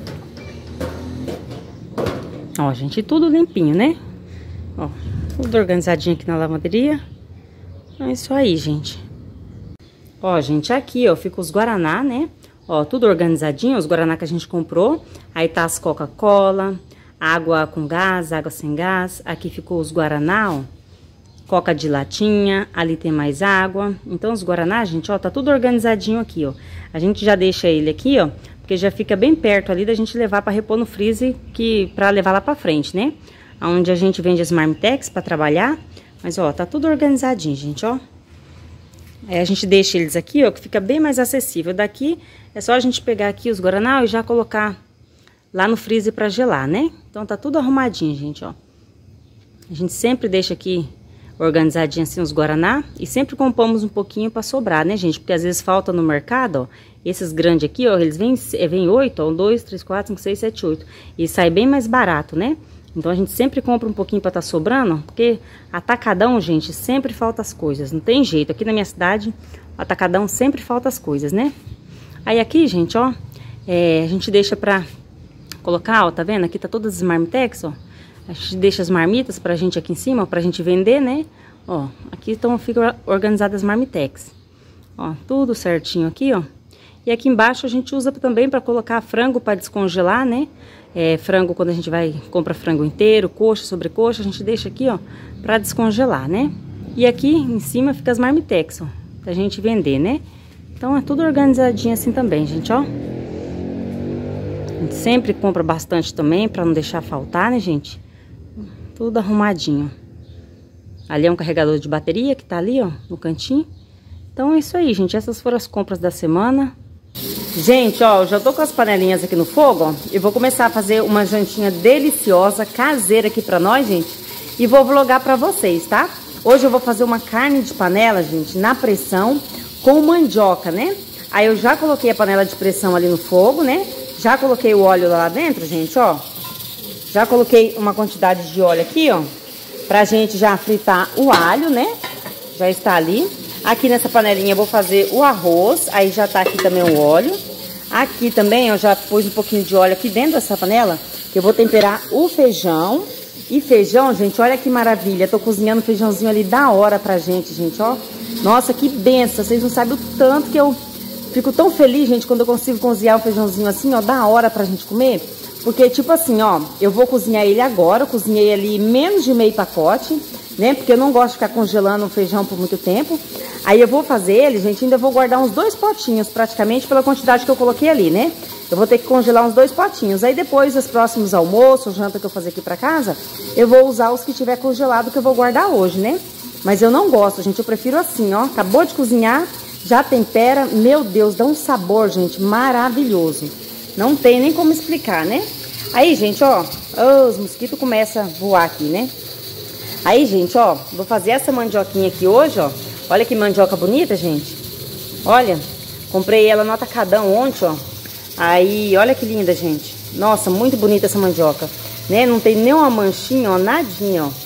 Ó, gente, tudo limpinho, né? Ó, tudo organizadinho aqui na lavanderia. É isso aí, gente. Ó, gente, aqui, ó, fica os guaraná, né? Ó, tudo organizadinho, os guaraná que a gente comprou. Aí tá as Coca-Cola, água com gás, água sem gás. Aqui ficou os guaraná, ó. Coca de latinha, ali tem mais água. Então, os guaraná, gente, ó, tá tudo organizadinho aqui, ó. A gente já deixa ele aqui, ó, porque já fica bem perto ali da gente levar pra repor no freezer, pra levar lá pra frente, né? Onde a gente vende as marmitex pra trabalhar. Mas, ó, tá tudo organizadinho, gente, ó. Aí a gente deixa eles aqui, ó, que fica bem mais acessível. Daqui é só a gente pegar aqui os guaraná e já colocar lá no freezer pra gelar, né? Então tá tudo arrumadinho, gente, ó. A gente sempre deixa aqui organizadinho assim os guaraná e sempre compramos um pouquinho pra sobrar, né, gente? Porque às vezes falta no mercado, ó. Esses grandes aqui, ó, eles vêm 8, ó, 1, 2, 3, 4, 5, 6, 7, 8. E sai bem mais barato, né? Então, a gente sempre compra um pouquinho pra tá sobrando, porque atacadão, gente, sempre falta as coisas, não tem jeito. Aqui na minha cidade, atacadão sempre falta as coisas, né? Aí aqui, gente, ó, a gente deixa pra colocar, ó, tá vendo? Aqui tá todas as marmitex, ó. A gente deixa as marmitas pra gente aqui em cima, ó, pra gente vender, né? Ó, aqui então fica organizadas as marmitex. Ó, tudo certinho aqui, ó. E aqui embaixo a gente usa também pra colocar frango pra descongelar, né? Frango, quando a gente compra frango inteiro, coxa, sobrecoxa, a gente deixa aqui, ó, pra descongelar, né? E aqui em cima fica as marmitex, ó, pra gente vender, né? Então é tudo organizadinho assim também, gente, ó. A gente sempre compra bastante também, pra não deixar faltar, né, gente? Tudo arrumadinho. Ali é um carregador de bateria que tá ali, ó, no cantinho. Então é isso aí, gente. Essas foram as compras da semana. Gente, ó, eu já tô com as panelinhas aqui no fogo, ó. E vou começar a fazer uma jantinha deliciosa, caseira aqui pra nós, gente. E vou vlogar pra vocês, tá? Hoje eu vou fazer uma carne de panela, gente, na pressão, com mandioca, né? Aí eu já coloquei a panela de pressão ali no fogo, né? Já coloquei o óleo lá dentro, gente, ó. Já coloquei uma quantidade de óleo aqui, ó. Pra gente já fritar o alho, né? Já está ali. Aqui nessa panelinha eu vou fazer o arroz, aí já tá aqui também o óleo. Aqui também eu já pus um pouquinho de óleo aqui dentro dessa panela, que eu vou temperar o feijão. E feijão, gente, olha que maravilha. Tô cozinhando feijãozinho ali da hora pra gente, gente, ó. Nossa, que benção. Vocês não sabem o tanto que eu fico tão feliz, gente, quando eu consigo cozinhar o feijãozinho assim, ó, da hora pra gente comer. Porque, tipo assim, ó, eu vou cozinhar ele agora. Eu cozinhei ali menos de meio pacote, né? Porque eu não gosto de ficar congelando o feijão por muito tempo. Aí eu vou fazer ele, gente, ainda vou guardar uns 2 potinhos praticamente pela quantidade que eu coloquei ali, né? Eu vou ter que congelar uns 2 potinhos. Aí depois, os próximos almoços, janta que eu fazer aqui pra casa, eu vou usar os que tiver congelado que eu vou guardar hoje, né? Mas eu não gosto, gente, eu prefiro assim, ó. Acabou de cozinhar, já tempera. Meu Deus, dá um sabor, gente, maravilhoso. Não tem nem como explicar, né? Aí, gente, ó, os mosquitos começam a voar aqui, né? Aí, gente, ó, vou fazer essa mandioquinha aqui hoje, ó. Olha que mandioca bonita, gente. Olha, comprei ela no atacadão ontem, ó. Aí, olha que linda, gente. Nossa, muito bonita essa mandioca, né? Não tem nem uma manchinha, ó, nadinha, ó.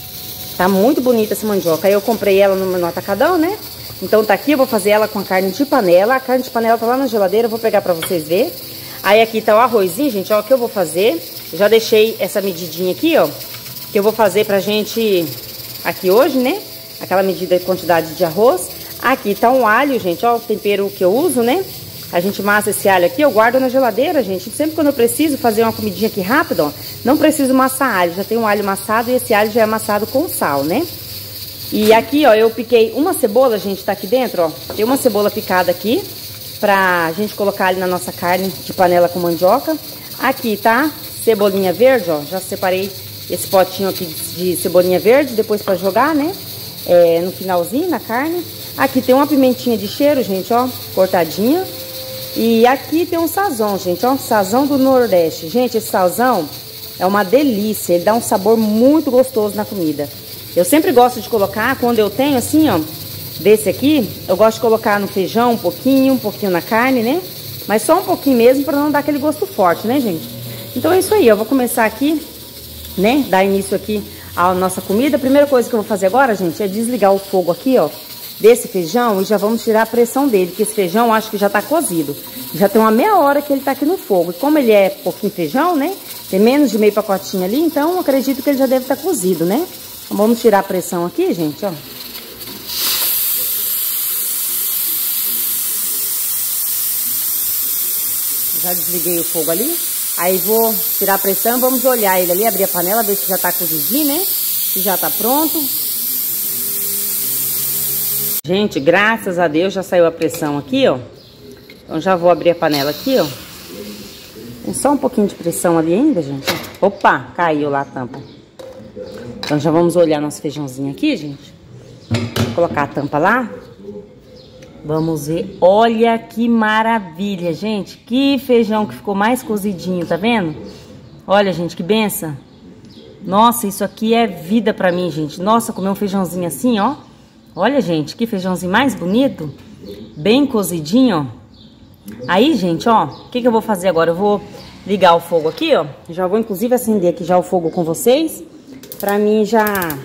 Tá muito bonita essa mandioca. Aí eu comprei ela no atacadão, né? Então tá aqui, eu vou fazer ela com a carne de panela. A carne de panela tá lá na geladeira, eu vou pegar pra vocês verem. Aí aqui tá o arrozinho, gente, ó, o que eu vou fazer. Eu já deixei essa medidinha aqui, ó, que eu vou fazer pra gente aqui hoje, né? Aquela medida de quantidade de arroz. Aqui tá um alho, gente, ó, o tempero que eu uso, né? A gente massa esse alho aqui, eu guardo na geladeira, gente. Sempre quando eu preciso fazer uma comidinha aqui rápido, ó, não preciso massar alho. Já tem um alho amassado e esse alho já é amassado com sal, né? E aqui, ó, eu piquei uma cebola, gente, tá aqui dentro, ó. Tem uma cebola picada aqui pra gente colocar ali na nossa carne de panela com mandioca. Aqui, tá? Cebolinha verde, ó. Já separei esse potinho aqui de cebolinha verde, depois pra jogar, né? No finalzinho, na carne. Aqui tem uma pimentinha de cheiro, gente, ó, cortadinha. E aqui tem um sazão, gente, ó, sazão do Nordeste. Gente, esse sazão é uma delícia, ele dá um sabor muito gostoso na comida. Eu sempre gosto de colocar, quando eu tenho assim, ó, desse aqui, eu gosto de colocar no feijão um pouquinho na carne, né? Mas só um pouquinho mesmo para não dar aquele gosto forte, né, gente? Então é isso aí, eu vou começar aqui, né, dar início aqui à nossa comida. A primeira coisa que eu vou fazer agora, gente, é desligar o fogo aqui, ó, desse feijão e já vamos tirar a pressão dele, porque esse feijão acho que já tá cozido. Já tem uma meia hora que ele tá aqui no fogo. E como ele é pouquinho feijão, né, tem menos de meio pacotinho ali, então eu acredito que ele já deve estar cozido, né? Então vamos tirar a pressão aqui, gente, ó. Já desliguei o fogo ali. Aí vou tirar a pressão, vamos olhar ele ali, abrir a panela, ver se já tá cozidinho, né? Se já tá pronto. Gente, graças a Deus já saiu a pressão aqui, ó. Então já vou abrir a panela aqui, ó. Tem só um pouquinho de pressão ali ainda, gente. Opa, caiu lá a tampa. Então já vamos olhar nosso feijãozinho aqui, gente. Vou colocar a tampa lá. Vamos ver. Olha que maravilha, gente. Que feijão que ficou mais cozidinho, tá vendo? Olha, gente, que benção. Nossa, isso aqui é vida pra mim, gente. Nossa, comer um feijãozinho assim, ó. Olha, gente, que feijãozinho mais bonito. Bem cozidinho, ó. Aí, gente, ó, o que eu vou fazer agora? Eu vou ligar o fogo aqui, ó. Já vou, inclusive, acender aqui já o fogo com vocês. Pra mim já...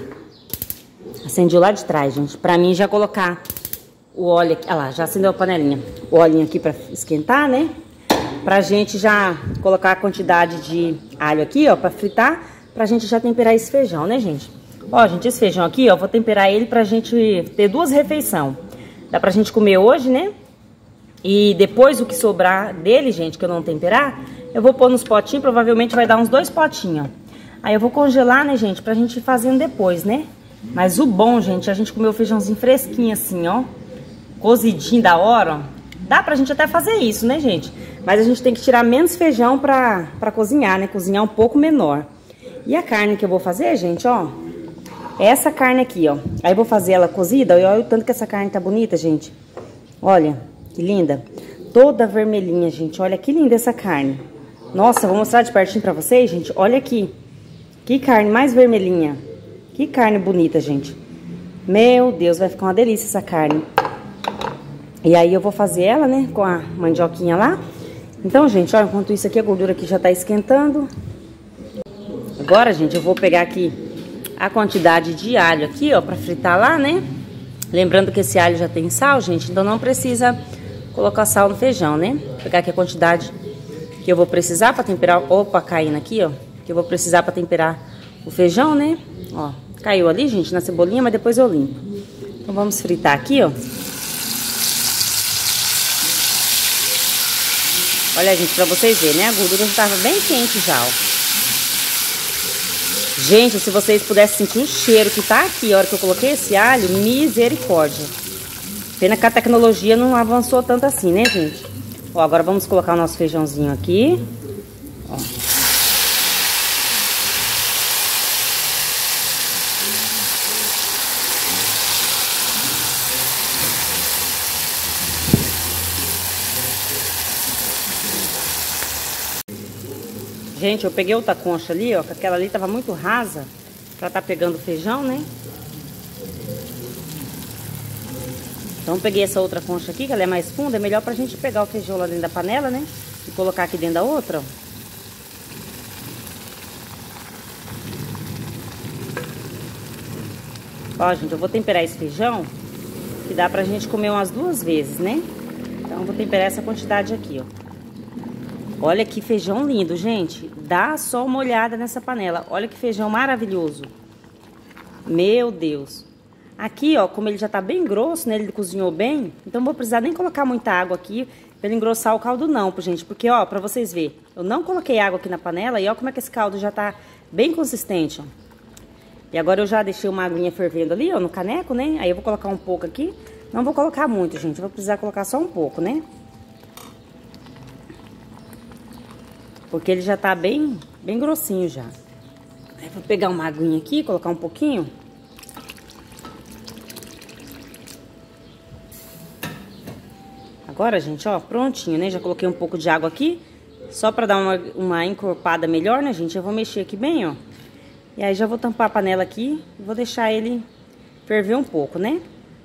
Acendi lá de trás, gente. Pra mim já colocar o óleo aqui. Ah lá, já acendeu a panelinha. O olhinho aqui pra esquentar, né? Pra gente já colocar a quantidade de alho aqui, ó, pra fritar. Pra gente já temperar esse feijão, né, gente? Ó, gente, esse feijão aqui, ó, vou temperar ele pra gente ter duas refeições. Dá pra gente comer hoje, né? E depois o que sobrar dele, gente, que eu não temperar, eu vou pôr nos potinhos, provavelmente vai dar uns 2 potinhos. Aí eu vou congelar, né, gente, pra gente ir fazendo depois, né? Mas o bom, gente, é a gente comer o feijãozinho fresquinho assim, ó. Cozidinho da hora, ó. Dá pra gente até fazer isso, né, gente? Mas a gente tem que tirar menos feijão pra cozinhar, né? Cozinhar um pouco menor. E a carne que eu vou fazer, gente, ó. É essa carne aqui, ó. Aí eu vou fazer ela cozida. E olha o tanto que essa carne tá bonita, gente. Olha, que linda. Toda vermelhinha, gente. Olha que linda essa carne. Nossa, vou mostrar de pertinho pra vocês, gente. Olha aqui. Que carne mais vermelhinha. Que carne bonita, gente. Meu Deus, vai ficar uma delícia essa carne. E aí eu vou fazer ela, né, com a mandioquinha lá. Então, gente, olha, enquanto isso aqui, a gordura aqui já tá esquentando. Agora, gente, eu vou pegar aqui a quantidade de alho aqui, ó, pra fritar lá, né? Lembrando que esse alho já tem sal, gente, então não precisa colocar sal no feijão, né? Vou pegar aqui a quantidade que eu vou precisar pra temperar. Opa, caindo aqui, ó. Que eu vou precisar pra temperar o feijão, né? Ó, caiu ali, gente, na cebolinha, mas depois eu limpo. Então vamos fritar aqui, ó. Olha, gente, pra vocês verem, né? A gordura já tava bem quente já, ó. Gente, se vocês pudessem sentir o cheiro que tá aqui, a hora que eu coloquei esse alho, misericórdia. Pena que a tecnologia não avançou tanto assim, né, gente? Ó, agora vamos colocar o nosso feijãozinho aqui. Ó. Gente, eu peguei outra concha ali, ó, que aquela ali tava muito rasa pra tá pegando o feijão, né? Então peguei essa outra concha aqui, que ela é mais funda, é melhor pra gente pegar o feijão lá dentro da panela, né? E colocar aqui dentro da outra, ó. Ó, gente, eu vou temperar esse feijão, que dá pra gente comer umas 2 vezes, né? Então eu vou temperar essa quantidade aqui, ó. Olha que feijão lindo, gente. Dá só uma olhada nessa panela. Olha que feijão maravilhoso. Meu Deus. Aqui, ó, como ele já tá bem grosso, né? Ele cozinhou bem. Então, não vou precisar nem colocar muita água aqui pra ele engrossar o caldo não, gente. Porque, ó, pra vocês verem, eu não coloquei água aqui na panela e ó como é que esse caldo já tá bem consistente, ó. E agora eu já deixei uma aguinha fervendo ali, ó, no caneco, né? Aí eu vou colocar um pouco aqui. Não vou colocar muito, gente. Vou precisar colocar só um pouco, né? Porque ele já tá bem grossinho já. Aí vou pegar uma aguinha aqui, colocar um pouquinho. Agora, gente, ó, prontinho, né? Já coloquei um pouco de água aqui. Só pra dar uma encorpada melhor, né, gente? Eu vou mexer aqui bem, ó. E aí já vou tampar a panela aqui e vou deixar ele ferver um pouco, né?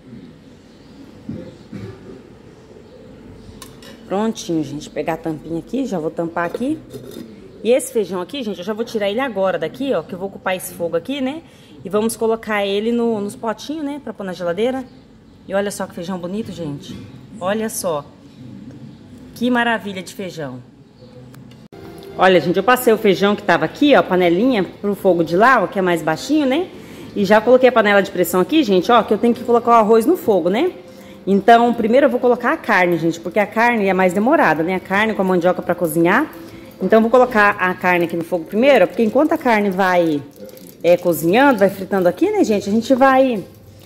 Prontinho, gente. Pegar a tampinha aqui, já vou tampar aqui. E esse feijão aqui, gente, eu já vou tirar ele agora daqui, ó. Que eu vou ocupar esse fogo aqui, né? E vamos colocar ele nos potinhos, né? Pra pôr na geladeira. E olha só que feijão bonito, gente. Olha só. Que maravilha de feijão. Olha, gente, eu passei o feijão que tava aqui, ó, panelinha, pro fogo de lá, ó, que é mais baixinho, né? E já coloquei a panela de pressão aqui, gente, ó, que eu tenho que colocar o arroz no fogo, né? Então, primeiro eu vou colocar a carne, gente, porque a carne é mais demorada, né? A carne com a mandioca pra cozinhar. Então, eu vou colocar a carne aqui no fogo primeiro, porque enquanto a carne vai cozinhando, vai fritando aqui, né, gente? A gente vai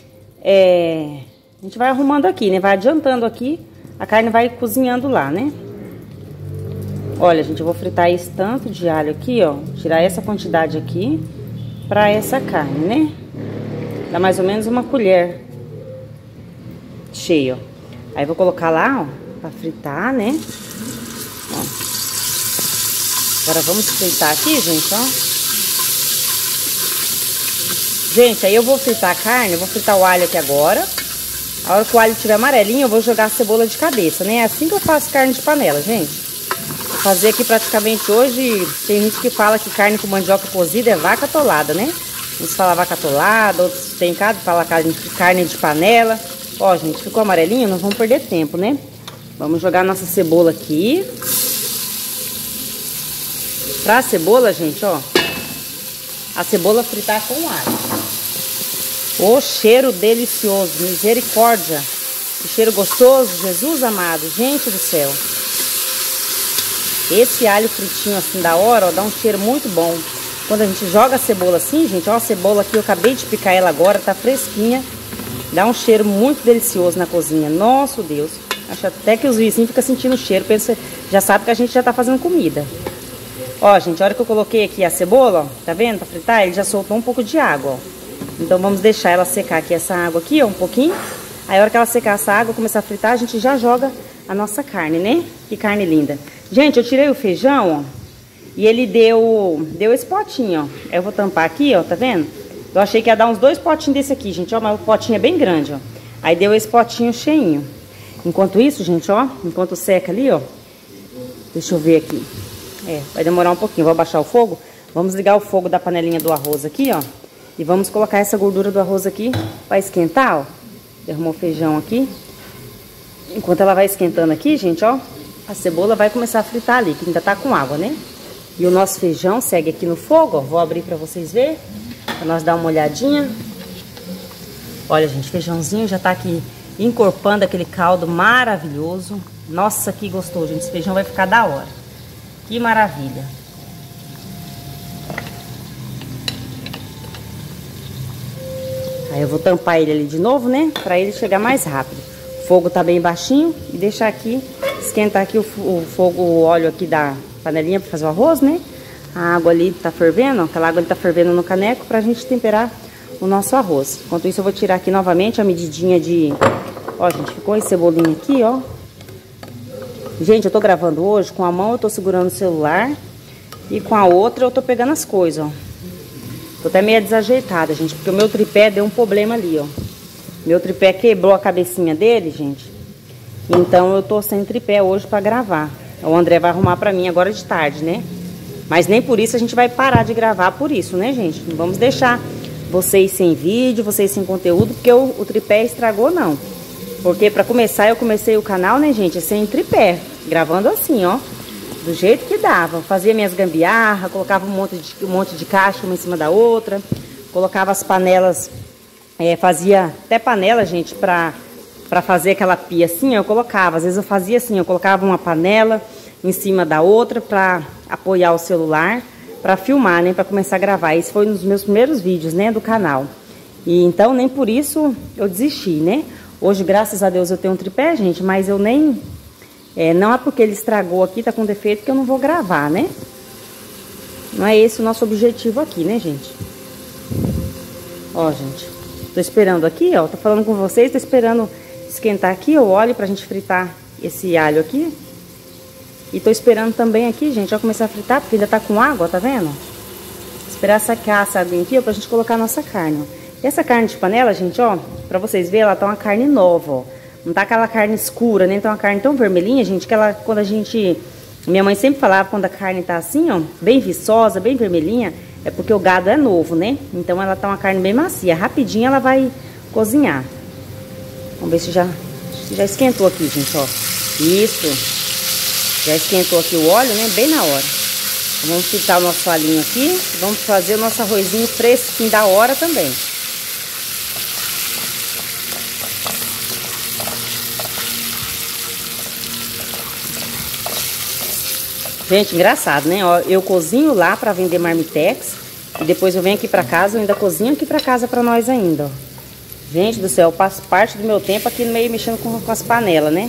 arrumando aqui, né? Vai adiantando aqui, a carne vai cozinhando lá, né? Olha, gente, eu vou fritar esse tanto de alho aqui, ó. Tirar essa quantidade aqui pra essa carne, né? Dá mais ou menos uma colher cheia, ó. Aí vou colocar lá, ó, pra fritar, né? Ó. Agora vamos fritar aqui, gente, ó. Gente, aí eu vou fritar a carne, eu vou fritar o alho aqui agora. A hora que o alho estiver amarelinho, eu vou jogar a cebola de cabeça, né? É assim que eu faço carne de panela, gente. Vou fazer aqui praticamente hoje. Tem gente que fala que carne com mandioca cozida é vaca atolada, né? Uns falam vaca atolada, outros tem cada que fala carne de panela. Ó, gente, ficou amarelinho, não vamos perder tempo, né? Vamos jogar a nossa cebola aqui. Pra cebola, gente, ó, a cebola fritar com alho. O cheiro delicioso, misericórdia. Que cheiro gostoso, Jesus amado, gente do céu. Esse alho fritinho assim da hora, ó, dá um cheiro muito bom. Quando a gente joga a cebola assim, gente, ó, a cebola aqui eu acabei de picar ela agora, tá fresquinha. Dá um cheiro muito delicioso na cozinha. Nossa, Deus. Acho até que os vizinhos ficam sentindo o cheiro. Pensa, já sabe que a gente já tá fazendo comida. Ó, gente, a hora que eu coloquei aqui a cebola, ó, tá vendo? Pra fritar, ele já soltou um pouco de água, ó. Então vamos deixar ela secar aqui, essa água aqui, ó, um pouquinho. Aí a hora que ela secar essa água, começar a fritar, a gente já joga a nossa carne, né? Que carne linda. Gente, eu tirei o feijão, ó, e ele deu esse potinho, ó. Eu vou tampar aqui, ó, tá vendo? Eu achei que ia dar uns 2 potinhos desse aqui, gente, ó, mas o potinho é bem grande, ó. Aí deu esse potinho cheinho. Enquanto isso, gente, ó, enquanto seca ali, ó, deixa eu ver aqui. Vai demorar um pouquinho, vou abaixar o fogo. Vamos ligar o fogo da panelinha do arroz aqui, ó. E vamos colocar essa gordura do arroz aqui pra esquentar, ó. Derrumou o feijão aqui. Enquanto ela vai esquentando aqui, gente, ó, a cebola vai começar a fritar ali, que ainda tá com água, né? E o nosso feijão segue aqui no fogo, ó. Vou abrir pra vocês verem, pra nós dar uma olhadinha. Olha, gente, feijãozinho já tá aqui encorpando aquele caldo maravilhoso. Nossa, que gostoso, gente. Esse feijão vai ficar da hora. Que maravilha. Aí eu vou tampar ele ali de novo, né? Pra ele chegar mais rápido. O fogo tá bem baixinho. E deixar aqui, esquentar aqui o óleo aqui da panelinha pra fazer o arroz, né? A água ali tá fervendo, ó. Aquela água ali tá fervendo no caneco pra gente temperar o nosso arroz. Enquanto isso eu vou tirar aqui novamente a medidinha de... Ó, gente, ficou esse cebolinho aqui, ó. Gente, eu tô gravando hoje, com a mão eu tô segurando o celular e com a outra eu tô pegando as coisas, ó. Tô até meio desajeitada, gente, porque o meu tripé deu um problema ali, ó. Meu tripé quebrou a cabecinha dele, gente. Então eu tô sem tripé hoje pra gravar. O André vai arrumar pra mim agora de tarde, né? Mas nem por isso a gente vai parar de gravar por isso, né, gente? Não vamos deixar vocês sem vídeo, vocês sem conteúdo, porque o tripé estragou, não. Porque pra começar, eu comecei o canal, né, gente, sem tripé. Gravando assim, ó. Do jeito que dava. Fazia minhas gambiarras, colocava um monte de caixa uma em cima da outra. Colocava as panelas fazia até panela, gente, pra fazer aquela pia assim, eu colocava. Às vezes eu fazia assim, eu colocava uma panela em cima da outra pra apoiar o celular, pra filmar, né, pra começar a gravar. Esse foi um dos meus primeiros vídeos, né, do canal. E então nem por isso eu desisti, né. Hoje, graças a Deus, eu tenho um tripé, gente, mas eu nem... não é porque ele estragou aqui, tá com defeito, que eu não vou gravar, né. Não é esse o nosso objetivo aqui, né, gente. Ó, gente, tô esperando aqui, ó, tô falando com vocês, tô esperando esquentar aqui o óleo pra gente fritar esse alho aqui. E tô esperando também aqui, gente, ó, começar a fritar, porque ainda tá com água, tá vendo? Esperar sacar essa água aqui, ó, pra gente colocar a nossa carne, ó. E essa carne de panela, gente, ó, pra vocês verem, ela tá uma carne nova, ó. Não tá aquela carne escura, né? Tá uma carne tão vermelhinha, gente, que ela, quando a gente... Minha mãe sempre falava, quando a carne tá assim, ó, bem viçosa, bem vermelhinha, é porque o gado é novo, né? Então ela tá uma carne bem macia. Rapidinho ela vai cozinhar. Vamos ver se já esquentou aqui, gente, ó. Isso. Já esquentou aqui o óleo, né? Bem na hora. Então, vamos fritar o nosso alhinho aqui. Vamos fazer o nosso arrozinho fresquinho da hora também. Gente, engraçado, né? Ó, eu cozinho lá pra vender marmitex. E depois eu venho aqui pra casa, eu ainda cozinho aqui pra casa pra nós ainda, ó. Gente do céu, eu passo parte do meu tempo aqui no meio mexendo com as panelas, né?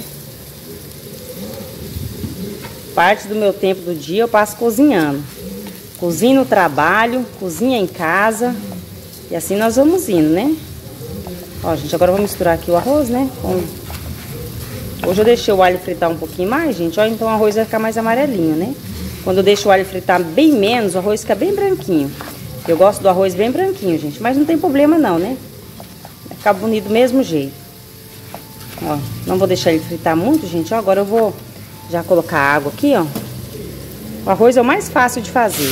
Parte do meu tempo do dia eu passo cozinhando. Cozinho no trabalho, cozinha em casa. E assim nós vamos indo, né? Ó, gente, agora eu vou misturar aqui o arroz, né? Hoje eu deixei o alho fritar um pouquinho mais, gente, ó, então o arroz vai ficar mais amarelinho, né? Quando eu deixo o alho fritar bem menos, o arroz fica bem branquinho. Eu gosto do arroz bem branquinho, gente, mas não tem problema não, né? Vai ficar bonito do mesmo jeito. Ó, não vou deixar ele fritar muito, gente, ó, agora eu vou já colocar água aqui, ó. O arroz é o mais fácil de fazer.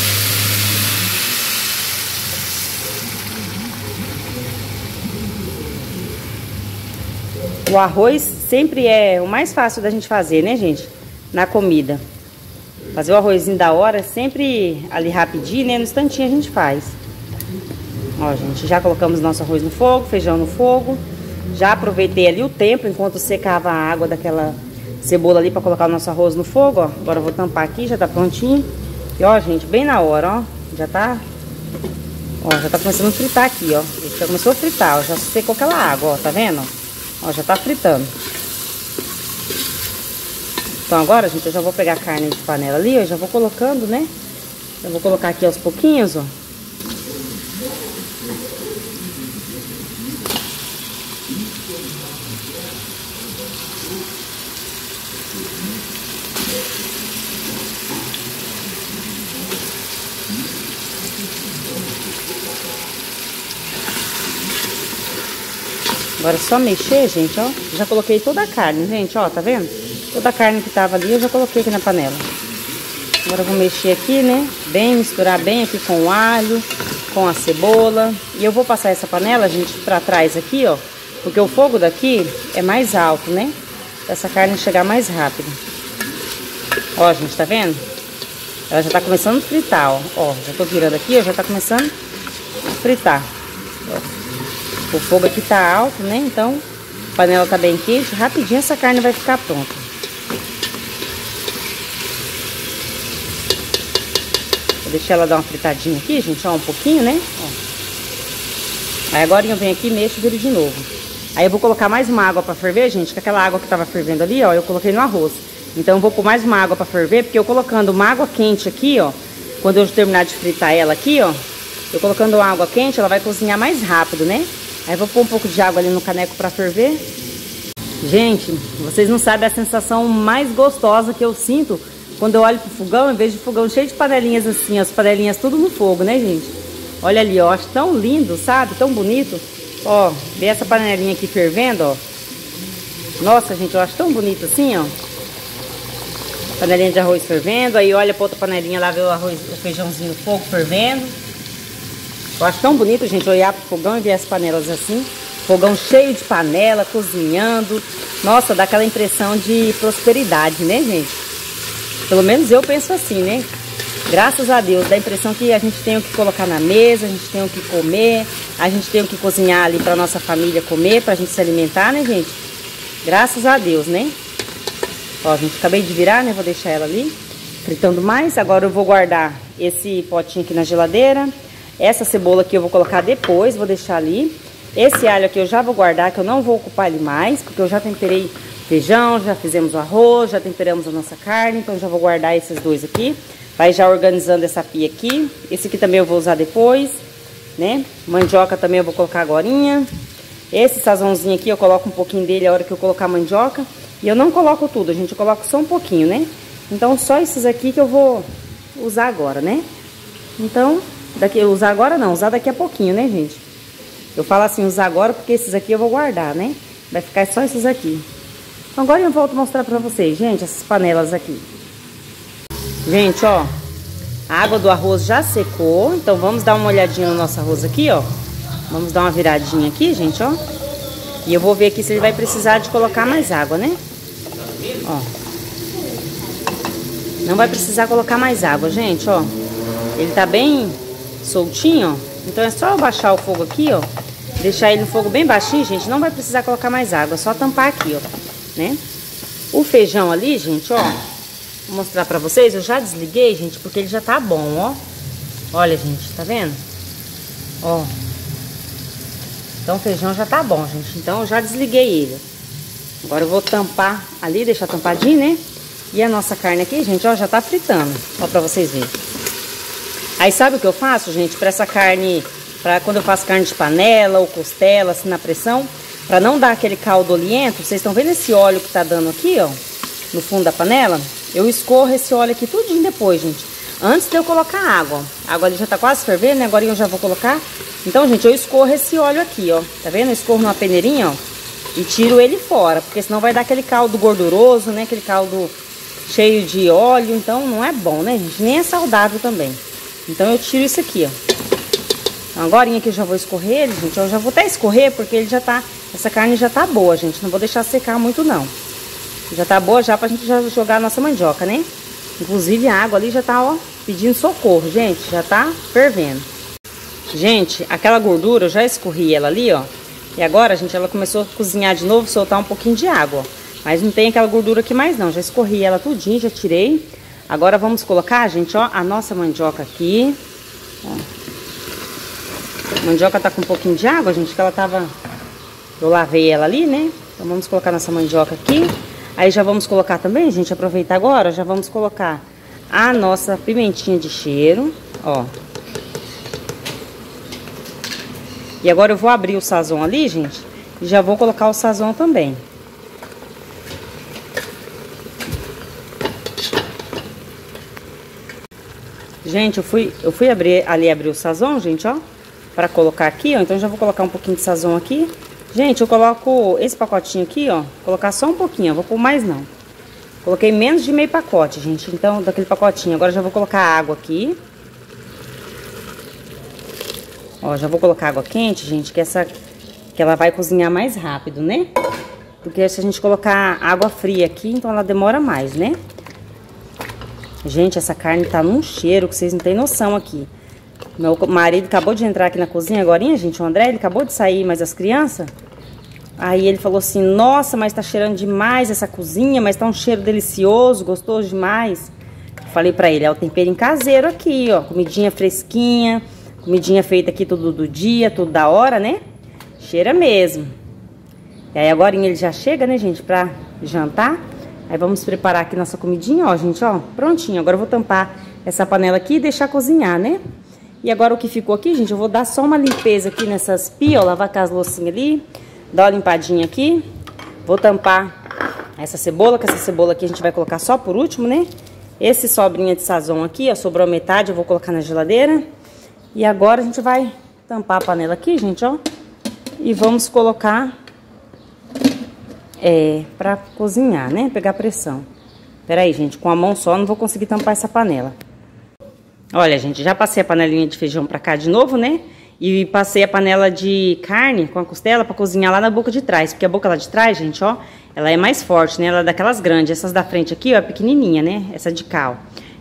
O arroz sempre é o mais fácil da gente fazer, né, gente? Na comida. Fazer o arrozinho da hora, sempre ali rapidinho, né? No instantinho a gente faz. Ó, gente, já colocamos nosso arroz no fogo, feijão no fogo. Já aproveitei ali o tempo, enquanto secava a água daquela cebola ali pra colocar o nosso arroz no fogo, ó. Agora eu vou tampar aqui, já tá prontinho. E ó, gente, bem na hora, ó. Já tá... Ó, já tá começando a fritar aqui, ó. Já começou a fritar, ó. Já secou aquela água, ó. Tá vendo? Ó, já tá fritando. Então agora, gente, eu já vou pegar a carne de panela ali, eu já vou colocando, né? Eu vou colocar aqui aos pouquinhos, ó. Agora é só mexer, gente, ó. Já coloquei toda a carne, gente, ó, tá vendo? Toda a carne que tava ali eu já coloquei aqui na panela. Agora eu vou mexer aqui, né? Bem, misturar bem aqui com o alho, com a cebola. E eu vou passar essa panela, gente, pra trás aqui, ó. Porque o fogo daqui é mais alto, né? Pra essa carne chegar mais rápido. Ó, gente, tá vendo? Ela já tá começando a fritar, ó. Ó, já tô virando aqui, ó, já tá começando a fritar. Ó. O fogo aqui tá alto, né? Então, a panela tá bem quente. Rapidinho essa carne vai ficar pronta. Vou deixar ela dar uma fritadinha aqui, gente, ó, um pouquinho, né? Ó. Aí agora eu venho aqui e mexo e viro de novo. Aí eu vou colocar mais uma água pra ferver, gente, que aquela água que tava fervendo ali, ó, eu coloquei no arroz. Então eu vou pôr mais uma água pra ferver, porque eu colocando uma água quente aqui, ó, quando eu terminar de fritar ela aqui, ó, eu colocando uma água quente, ela vai cozinhar mais rápido, né? Aí eu vou pôr um pouco de água ali no caneco pra ferver. Gente, vocês não sabem a sensação mais gostosa que eu sinto quando eu olho pro fogão, em vez de fogão cheio de panelinhas assim, as panelinhas tudo no fogo, né, gente? Olha ali, ó, acho tão lindo, sabe? Tão bonito. Ó, vê essa panelinha aqui fervendo, ó. Nossa, gente, eu acho tão bonito assim, ó. Panelinha de arroz fervendo, aí olha pra outra panelinha lá, vê o arroz, o feijãozinho no fogo fervendo. Eu acho tão bonito, gente, olhar pro fogão e ver as panelas assim. Fogão cheio de panela, cozinhando. Nossa, dá aquela impressão de prosperidade, né, gente? Pelo menos eu penso assim, né? Graças a Deus, dá a impressão que a gente tem o que colocar na mesa, a gente tem o que comer, a gente tem o que cozinhar ali pra nossa família comer, pra gente se alimentar, né, gente? Graças a Deus, né? Ó, gente, acabei de virar, né? Vou deixar ela ali, fritando mais. Agora eu vou guardar esse potinho aqui na geladeira. Essa cebola aqui eu vou colocar depois, vou deixar ali. Esse alho aqui eu já vou guardar, que eu não vou ocupar ele mais, porque eu já temperei feijão, já fizemos o arroz, já temperamos a nossa carne, então eu já vou guardar esses dois aqui. Vai já organizando essa pia aqui. Esse aqui também eu vou usar depois, né? Mandioca também eu vou colocar agorinha. Esse sazãozinho aqui eu coloco um pouquinho dele a hora que eu colocar a mandioca. E eu não coloco tudo, gente, eu coloco só um pouquinho, né? Então só esses aqui que eu vou usar agora, né? Então, usar agora não, usar daqui a pouquinho, né, gente? Eu falo assim, usar agora porque esses aqui eu vou guardar, né? Vai ficar só esses aqui. Então agora eu volto a mostrar pra vocês, gente, essas panelas aqui. Gente, ó, a água do arroz já secou, então vamos dar uma olhadinha no nosso arroz aqui, ó. Vamos dar uma viradinha aqui, gente, ó. E eu vou ver aqui se ele vai precisar de colocar mais água, né? Ó. Não vai precisar colocar mais água, gente, ó. Ele tá bem soltinho, ó. Então é só eu baixar o fogo aqui, ó. Deixar ele no fogo bem baixinho, gente. Não vai precisar colocar mais água, é só tampar aqui, ó, né? O feijão ali, gente, ó. Vou mostrar pra vocês, eu já desliguei, gente, porque ele já tá bom, ó. Olha, gente, tá vendo? Ó. Então o feijão já tá bom, gente. Então eu já desliguei ele. Agora eu vou tampar ali, deixar tampadinho, né? E a nossa carne aqui, gente, ó, já tá fritando. Ó, pra vocês verem. Aí sabe o que eu faço, gente? Pra essa carne, pra quando eu faço carne de panela ou costela, assim, na pressão, pra não dar aquele caldo oliento, vocês estão vendo esse óleo que tá dando aqui, ó, no fundo da panela? Eu escorro esse óleo aqui tudinho depois, gente. Antes de eu colocar água, ó. A água ali já tá quase fervendo, né? Agora eu já vou colocar. Então, gente, eu escorro esse óleo aqui, ó. Tá vendo? Eu escorro numa peneirinha, ó. E tiro ele fora, porque senão vai dar aquele caldo gorduroso, né? Aquele caldo cheio de óleo. Então, não é bom, né, gente? Nem é saudável também. Então, eu tiro isso aqui, ó. Então, agorinha que eu já vou escorrer ele, gente. Eu já vou até escorrer, porque ele já tá... Essa carne já tá boa, gente. Não vou deixar secar muito, não. Já tá boa já pra gente já jogar a nossa mandioca, né? Inclusive a água ali já tá, ó, pedindo socorro, gente. Já tá fervendo. Gente, aquela gordura, eu já escorri ela ali, ó. E agora, gente, ela começou a cozinhar de novo, soltar um pouquinho de água, ó. Mas não tem aquela gordura aqui mais não. Já escorri ela tudinho, já tirei. Agora vamos colocar, gente, ó, a nossa mandioca aqui. Ó. A mandioca tá com um pouquinho de água, gente, que ela tava... Eu lavei ela ali, né? Então vamos colocar nossa mandioca aqui. Aí já vamos colocar também, gente, aproveitar agora, já vamos colocar a nossa pimentinha de cheiro, ó. E agora eu vou abrir o sazon ali, gente, e já vou colocar o sazon também. Gente, eu fui abrir o sazon, gente, ó, pra colocar aqui, ó. Então já vou colocar um pouquinho de sazon aqui. Gente, eu coloco esse pacotinho aqui, ó, colocar só um pouquinho, ó, vou pôr mais não. Coloquei menos de meio pacote, gente, então, daquele pacotinho. Agora já vou colocar água aqui. Ó, já vou colocar água quente, gente, que ela vai cozinhar mais rápido, né? Porque se a gente colocar água fria aqui, então ela demora mais, né? Gente, essa carne tá num cheiro que vocês não têm noção aqui. Meu marido acabou de entrar aqui na cozinha agorinha, gente, o André, ele acabou de sair, mas as crianças... Aí ele falou assim, nossa, mas tá cheirando demais essa cozinha, mas tá um cheiro delicioso, gostoso demais. Falei pra ele, é o tempero caseiro aqui, ó, comidinha fresquinha, comidinha feita aqui tudo do dia, tudo da hora, né? Cheira mesmo. E aí agorinha ele já chega, né, gente, pra jantar. Aí vamos preparar aqui nossa comidinha, ó, gente, ó, prontinho. Agora eu vou tampar essa panela aqui e deixar cozinhar, né? E agora o que ficou aqui, gente, eu vou dar só uma limpeza aqui nessas pias, ó, lavar com as loucinhas ali, dar uma limpadinha aqui. Vou tampar essa cebola, que essa cebola aqui a gente vai colocar só por último, né? Esse sobrinha de sazon aqui, ó, sobrou metade, eu vou colocar na geladeira. E agora a gente vai tampar a panela aqui, gente, ó. E vamos colocar pra cozinhar, né? Pegar pressão. Pera aí, gente, com a mão só não vou conseguir tampar essa panela. Olha, gente, já passei a panelinha de feijão pra cá de novo, né? E passei a panela de carne com a costela pra cozinhar lá na boca de trás. Porque a boca lá de trás, gente, ó, ela é mais forte, né? Ela é daquelas grandes. Essas da frente aqui, ó, é pequenininha, né? Essa de cá, ó.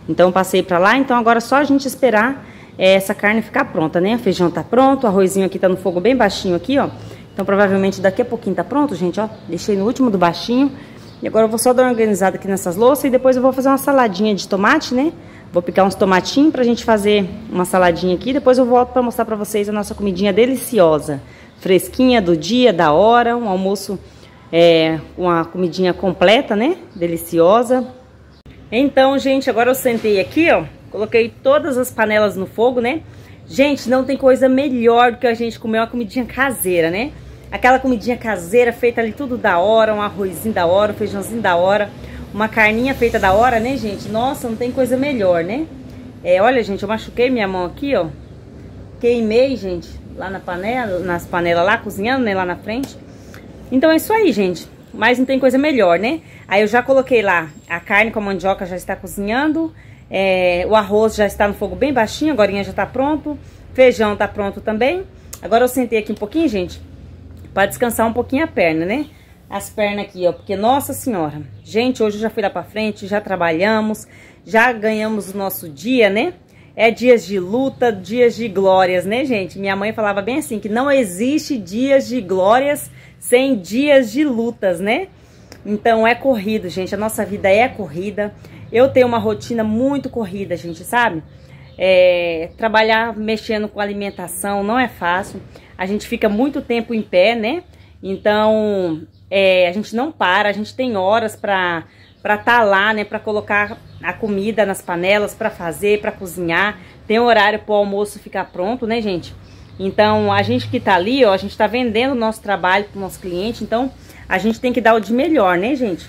Então eu passei pra lá, então agora é só a gente esperar essa carne ficar pronta, né? O feijão tá pronto, o arrozinho aqui tá no fogo bem baixinho aqui, ó. Então provavelmente daqui a pouquinho tá pronto, gente, ó. Deixei no último do baixinho. E agora eu vou só dar uma organizada aqui nessas louças e depois eu vou fazer uma saladinha de tomate, né? Vou picar uns tomatinhos pra gente fazer uma saladinha aqui. Depois eu volto pra mostrar pra vocês a nossa comidinha deliciosa. Fresquinha, do dia, da hora. Um almoço, uma comidinha completa, né? Deliciosa. Então, gente, agora eu sentei aqui, ó. Coloquei todas as panelas no fogo, né? Gente, não tem coisa melhor do que a gente comer uma comidinha caseira, né? Aquela comidinha caseira feita ali tudo da hora. Um arrozinho da hora, um feijãozinho da hora. Uma carninha feita da hora, né, gente? Nossa, não tem coisa melhor, né? Olha, gente, eu machuquei minha mão aqui, ó. Queimei, gente, lá na panela, nas panelas lá, cozinhando, né, lá na frente. Então é isso aí, gente. Mas não tem coisa melhor, né? Aí eu já coloquei lá, a carne com a mandioca já está cozinhando. O arroz já está no fogo bem baixinho, agora já tá pronto. Feijão tá pronto também. Agora eu sentei aqui um pouquinho, gente, para descansar um pouquinho a perna, né? As pernas aqui, ó, porque, nossa senhora, gente, hoje eu já fui lá pra frente, já trabalhamos, já ganhamos o nosso dia, né? É dias de luta, dias de glórias, né, gente? Minha mãe falava bem assim, que não existe dias de glórias sem dias de lutas, né? Então, é corrido, gente, a nossa vida é corrida. Eu tenho uma rotina muito corrida, gente, sabe? Trabalhar mexendo com alimentação não é fácil, a gente fica muito tempo em pé, né? Então... a gente não para, a gente tem horas pra tá lá, né, pra colocar a comida nas panelas, pra fazer, pra cozinhar. Tem horário pro almoço ficar pronto, né, gente? Então, a gente que tá ali, ó, a gente tá vendendo o nosso trabalho pro nosso cliente, então a gente tem que dar o de melhor, né, gente?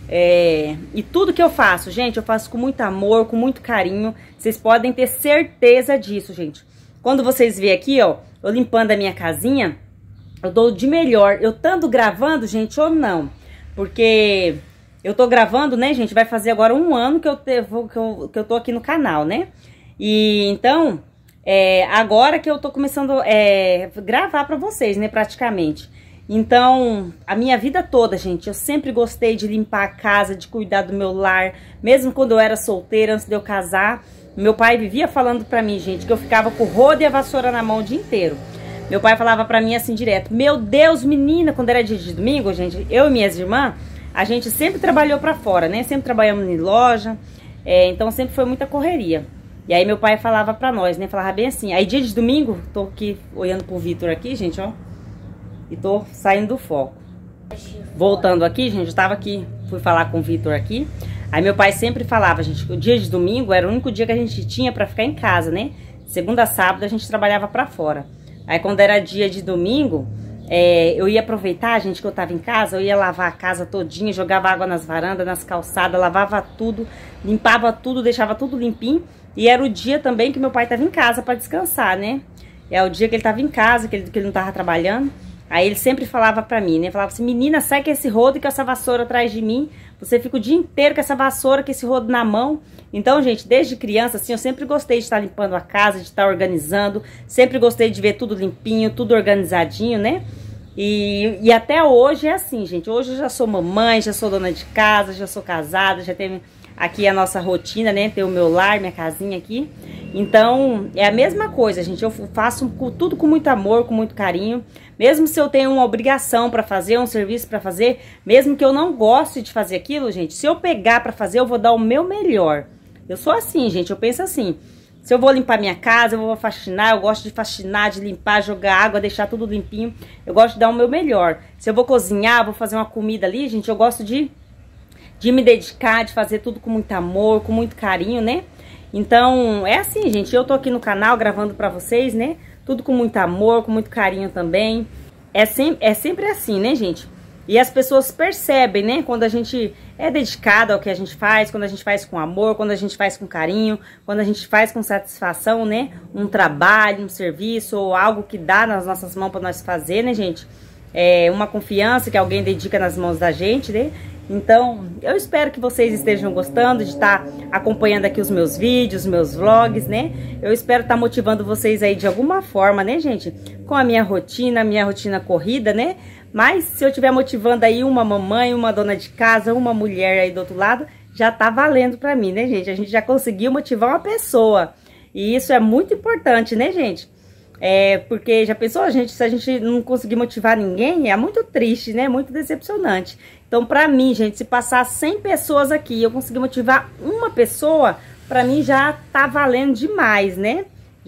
E tudo que eu faço, gente, eu faço com muito amor, com muito carinho. Vocês podem ter certeza disso, gente. Quando vocês veem aqui, ó, eu limpando a minha casinha, eu dou de melhor, eu tanto gravando, gente, ou não. Porque eu tô gravando, né, gente, vai fazer agora 1 ano que eu tô aqui no canal, né? E então, agora que eu tô começando a gravar pra vocês, né, praticamente. Então, a minha vida toda, gente, eu sempre gostei de limpar a casa, de cuidar do meu lar. Mesmo quando eu era solteira, antes de eu casar, meu pai vivia falando pra mim, gente, que eu ficava com o rodo e a vassoura na mão o dia inteiro. Meu pai falava pra mim assim direto, meu Deus, menina, quando era dia de domingo, gente, eu e minhas irmãs, a gente sempre trabalhou pra fora, né? Sempre trabalhamos em loja, então sempre foi muita correria. E aí meu pai falava pra nós, né? Falava bem assim, aí dia de domingo, tô aqui olhando pro Vitor aqui, gente, ó, e tô saindo do foco. Voltando aqui, gente, eu tava aqui, fui falar com o Vitor aqui, aí meu pai sempre falava, gente, que o dia de domingo era o único dia que a gente tinha pra ficar em casa, né? Segunda a sábado a gente trabalhava pra fora. Aí quando era dia de domingo, eu ia aproveitar, gente, que eu tava em casa, eu ia lavar a casa todinha, jogava água nas varandas, nas calçadas, lavava tudo, limpava tudo, deixava tudo limpinho. E era o dia também que meu pai tava em casa pra descansar, né? É o dia que ele tava em casa, que ele não tava trabalhando. Aí ele sempre falava pra mim, né? Falava assim, menina, sai com esse rodo e com essa vassoura atrás de mim. Você fica o dia inteiro com essa vassoura, com esse rodo na mão. Então, gente, desde criança, assim, eu sempre gostei de estar limpando a casa, de estar organizando. Sempre gostei de ver tudo limpinho, tudo organizadinho, né? E até hoje é assim, gente. Hoje eu já sou mamãe, já sou dona de casa, já sou casada, já tenho aqui a nossa rotina, né? Ter o meu lar, minha casinha aqui. Então, é a mesma coisa, gente. Eu faço tudo com muito amor, com muito carinho. Mesmo se eu tenho uma obrigação pra fazer, um serviço pra fazer, mesmo que eu não goste de fazer aquilo, gente, se eu pegar pra fazer, eu vou dar o meu melhor. Eu sou assim, gente, eu penso assim. Se eu vou limpar minha casa, eu vou faxinar, eu gosto de faxinar, de limpar, jogar água, deixar tudo limpinho. Eu gosto de dar o meu melhor. Se eu vou cozinhar, vou fazer uma comida ali, gente, eu gosto de me dedicar, de fazer tudo com muito amor, com muito carinho, né? Então, é assim, gente, eu tô aqui no canal gravando pra vocês, né? Tudo com muito amor, com muito carinho também. É sempre assim, né, gente? E as pessoas percebem, né? Quando a gente é dedicado ao que a gente faz, quando a gente faz com amor, quando a gente faz com carinho, quando a gente faz com satisfação, né? Um trabalho, um serviço ou algo que dá nas nossas mãos para nós fazer, né, gente? Uma confiança que alguém dedica nas mãos da gente, né? Então, eu espero que vocês estejam gostando de estar acompanhando aqui os meus vídeos, meus vlogs, né? Eu espero estar motivando vocês aí de alguma forma, né, gente? Com a minha rotina corrida, né? Mas se eu estiver motivando aí uma mamãe, uma dona de casa, uma mulher aí do outro lado, já tá valendo pra mim, né, gente? A gente já conseguiu motivar uma pessoa. E isso é muito importante, né, gente? Porque já pensou, se a gente não conseguir motivar ninguém, é muito triste, né? Muito decepcionante. Então, pra mim, gente, se passar 100 pessoas aqui e eu conseguir motivar uma pessoa, pra mim já tá valendo demais, né?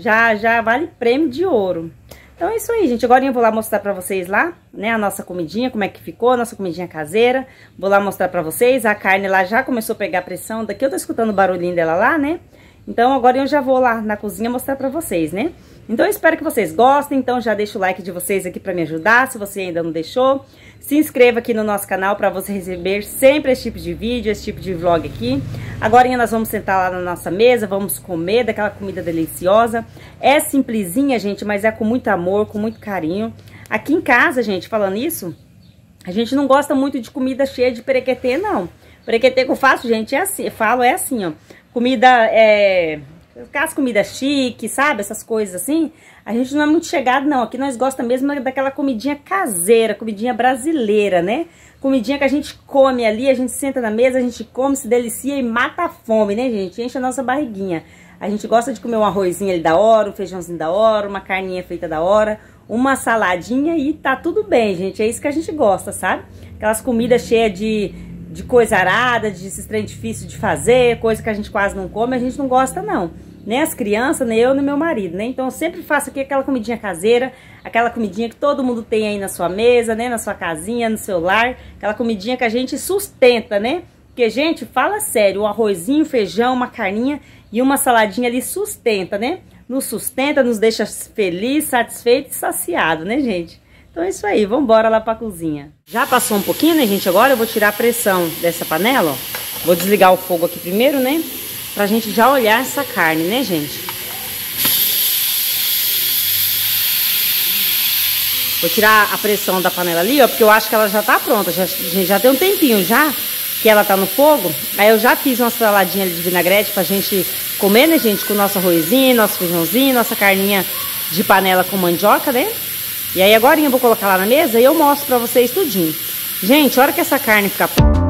Já vale prêmio de ouro. Então é isso aí, gente. Agora eu vou lá mostrar pra vocês lá, né, a nossa comidinha, como é que ficou, a nossa comidinha caseira. Vou lá mostrar pra vocês. A carne lá já começou a pegar pressão. Daqui eu tô escutando o barulhinho dela lá, né? Então agora eu já vou lá na cozinha mostrar pra vocês, né? Então eu espero que vocês gostem. Então já deixa o like de vocês aqui pra me ajudar, se você ainda não deixou. Se inscreva aqui no nosso canal pra você receber sempre esse tipo de vídeo, esse tipo de vlog aqui. Agora nós vamos sentar lá na nossa mesa, vamos comer daquela comida deliciosa. É simplesinha, gente, mas é com muito amor, com muito carinho. Aqui em casa, gente, falando isso, a gente não gosta muito de comida cheia de perequetê, não. Perequetê que eu faço, gente, é assim, ó. Comida, aquelas comidas chiques, sabe? Essas coisas assim. A gente não é muito chegado, não. Aqui nós gostamos mesmo daquela comidinha caseira, comidinha brasileira, né? Comidinha que a gente come ali, a gente senta na mesa, a gente come, se delicia e mata a fome, né, gente? Enche a nossa barriguinha. A gente gosta de comer um arrozinho ali da hora, um feijãozinho da hora, uma carninha feita da hora, uma saladinha e tá tudo bem, gente. É isso que a gente gosta, sabe? Aquelas comidas cheias de coisa arada, de esses trem difícil de fazer, coisa que a gente quase não come, a gente não gosta, não. Nem as crianças, nem eu, nem meu marido, né? Então eu sempre faço aqui aquela comidinha caseira, aquela comidinha que todo mundo tem aí na sua mesa, né? Na sua casinha, no seu lar, aquela comidinha que a gente sustenta, né? Porque, gente, fala sério, o arrozinho, feijão, uma carninha e uma saladinha ali sustenta, né? Nos sustenta, nos deixa feliz, satisfeito e saciado, né, gente? Então é isso aí, vamos embora lá pra cozinha. Já passou um pouquinho, né, gente? Agora eu vou tirar a pressão dessa panela, ó. Vou desligar o fogo aqui primeiro, né? Pra gente já olhar essa carne, né, gente? Vou tirar a pressão da panela ali, ó, porque eu acho que ela já tá pronta. Já tem um tempinho já que ela tá no fogo. Aí eu já fiz uma saladinha de vinagrete pra gente comer, né, gente? Com o nosso arrozinho, nosso feijãozinho, nossa carninha de panela com mandioca, né? E aí agora eu vou colocar lá na mesa e eu mostro pra vocês tudinho. Gente, a hora que essa carne ficar pronta,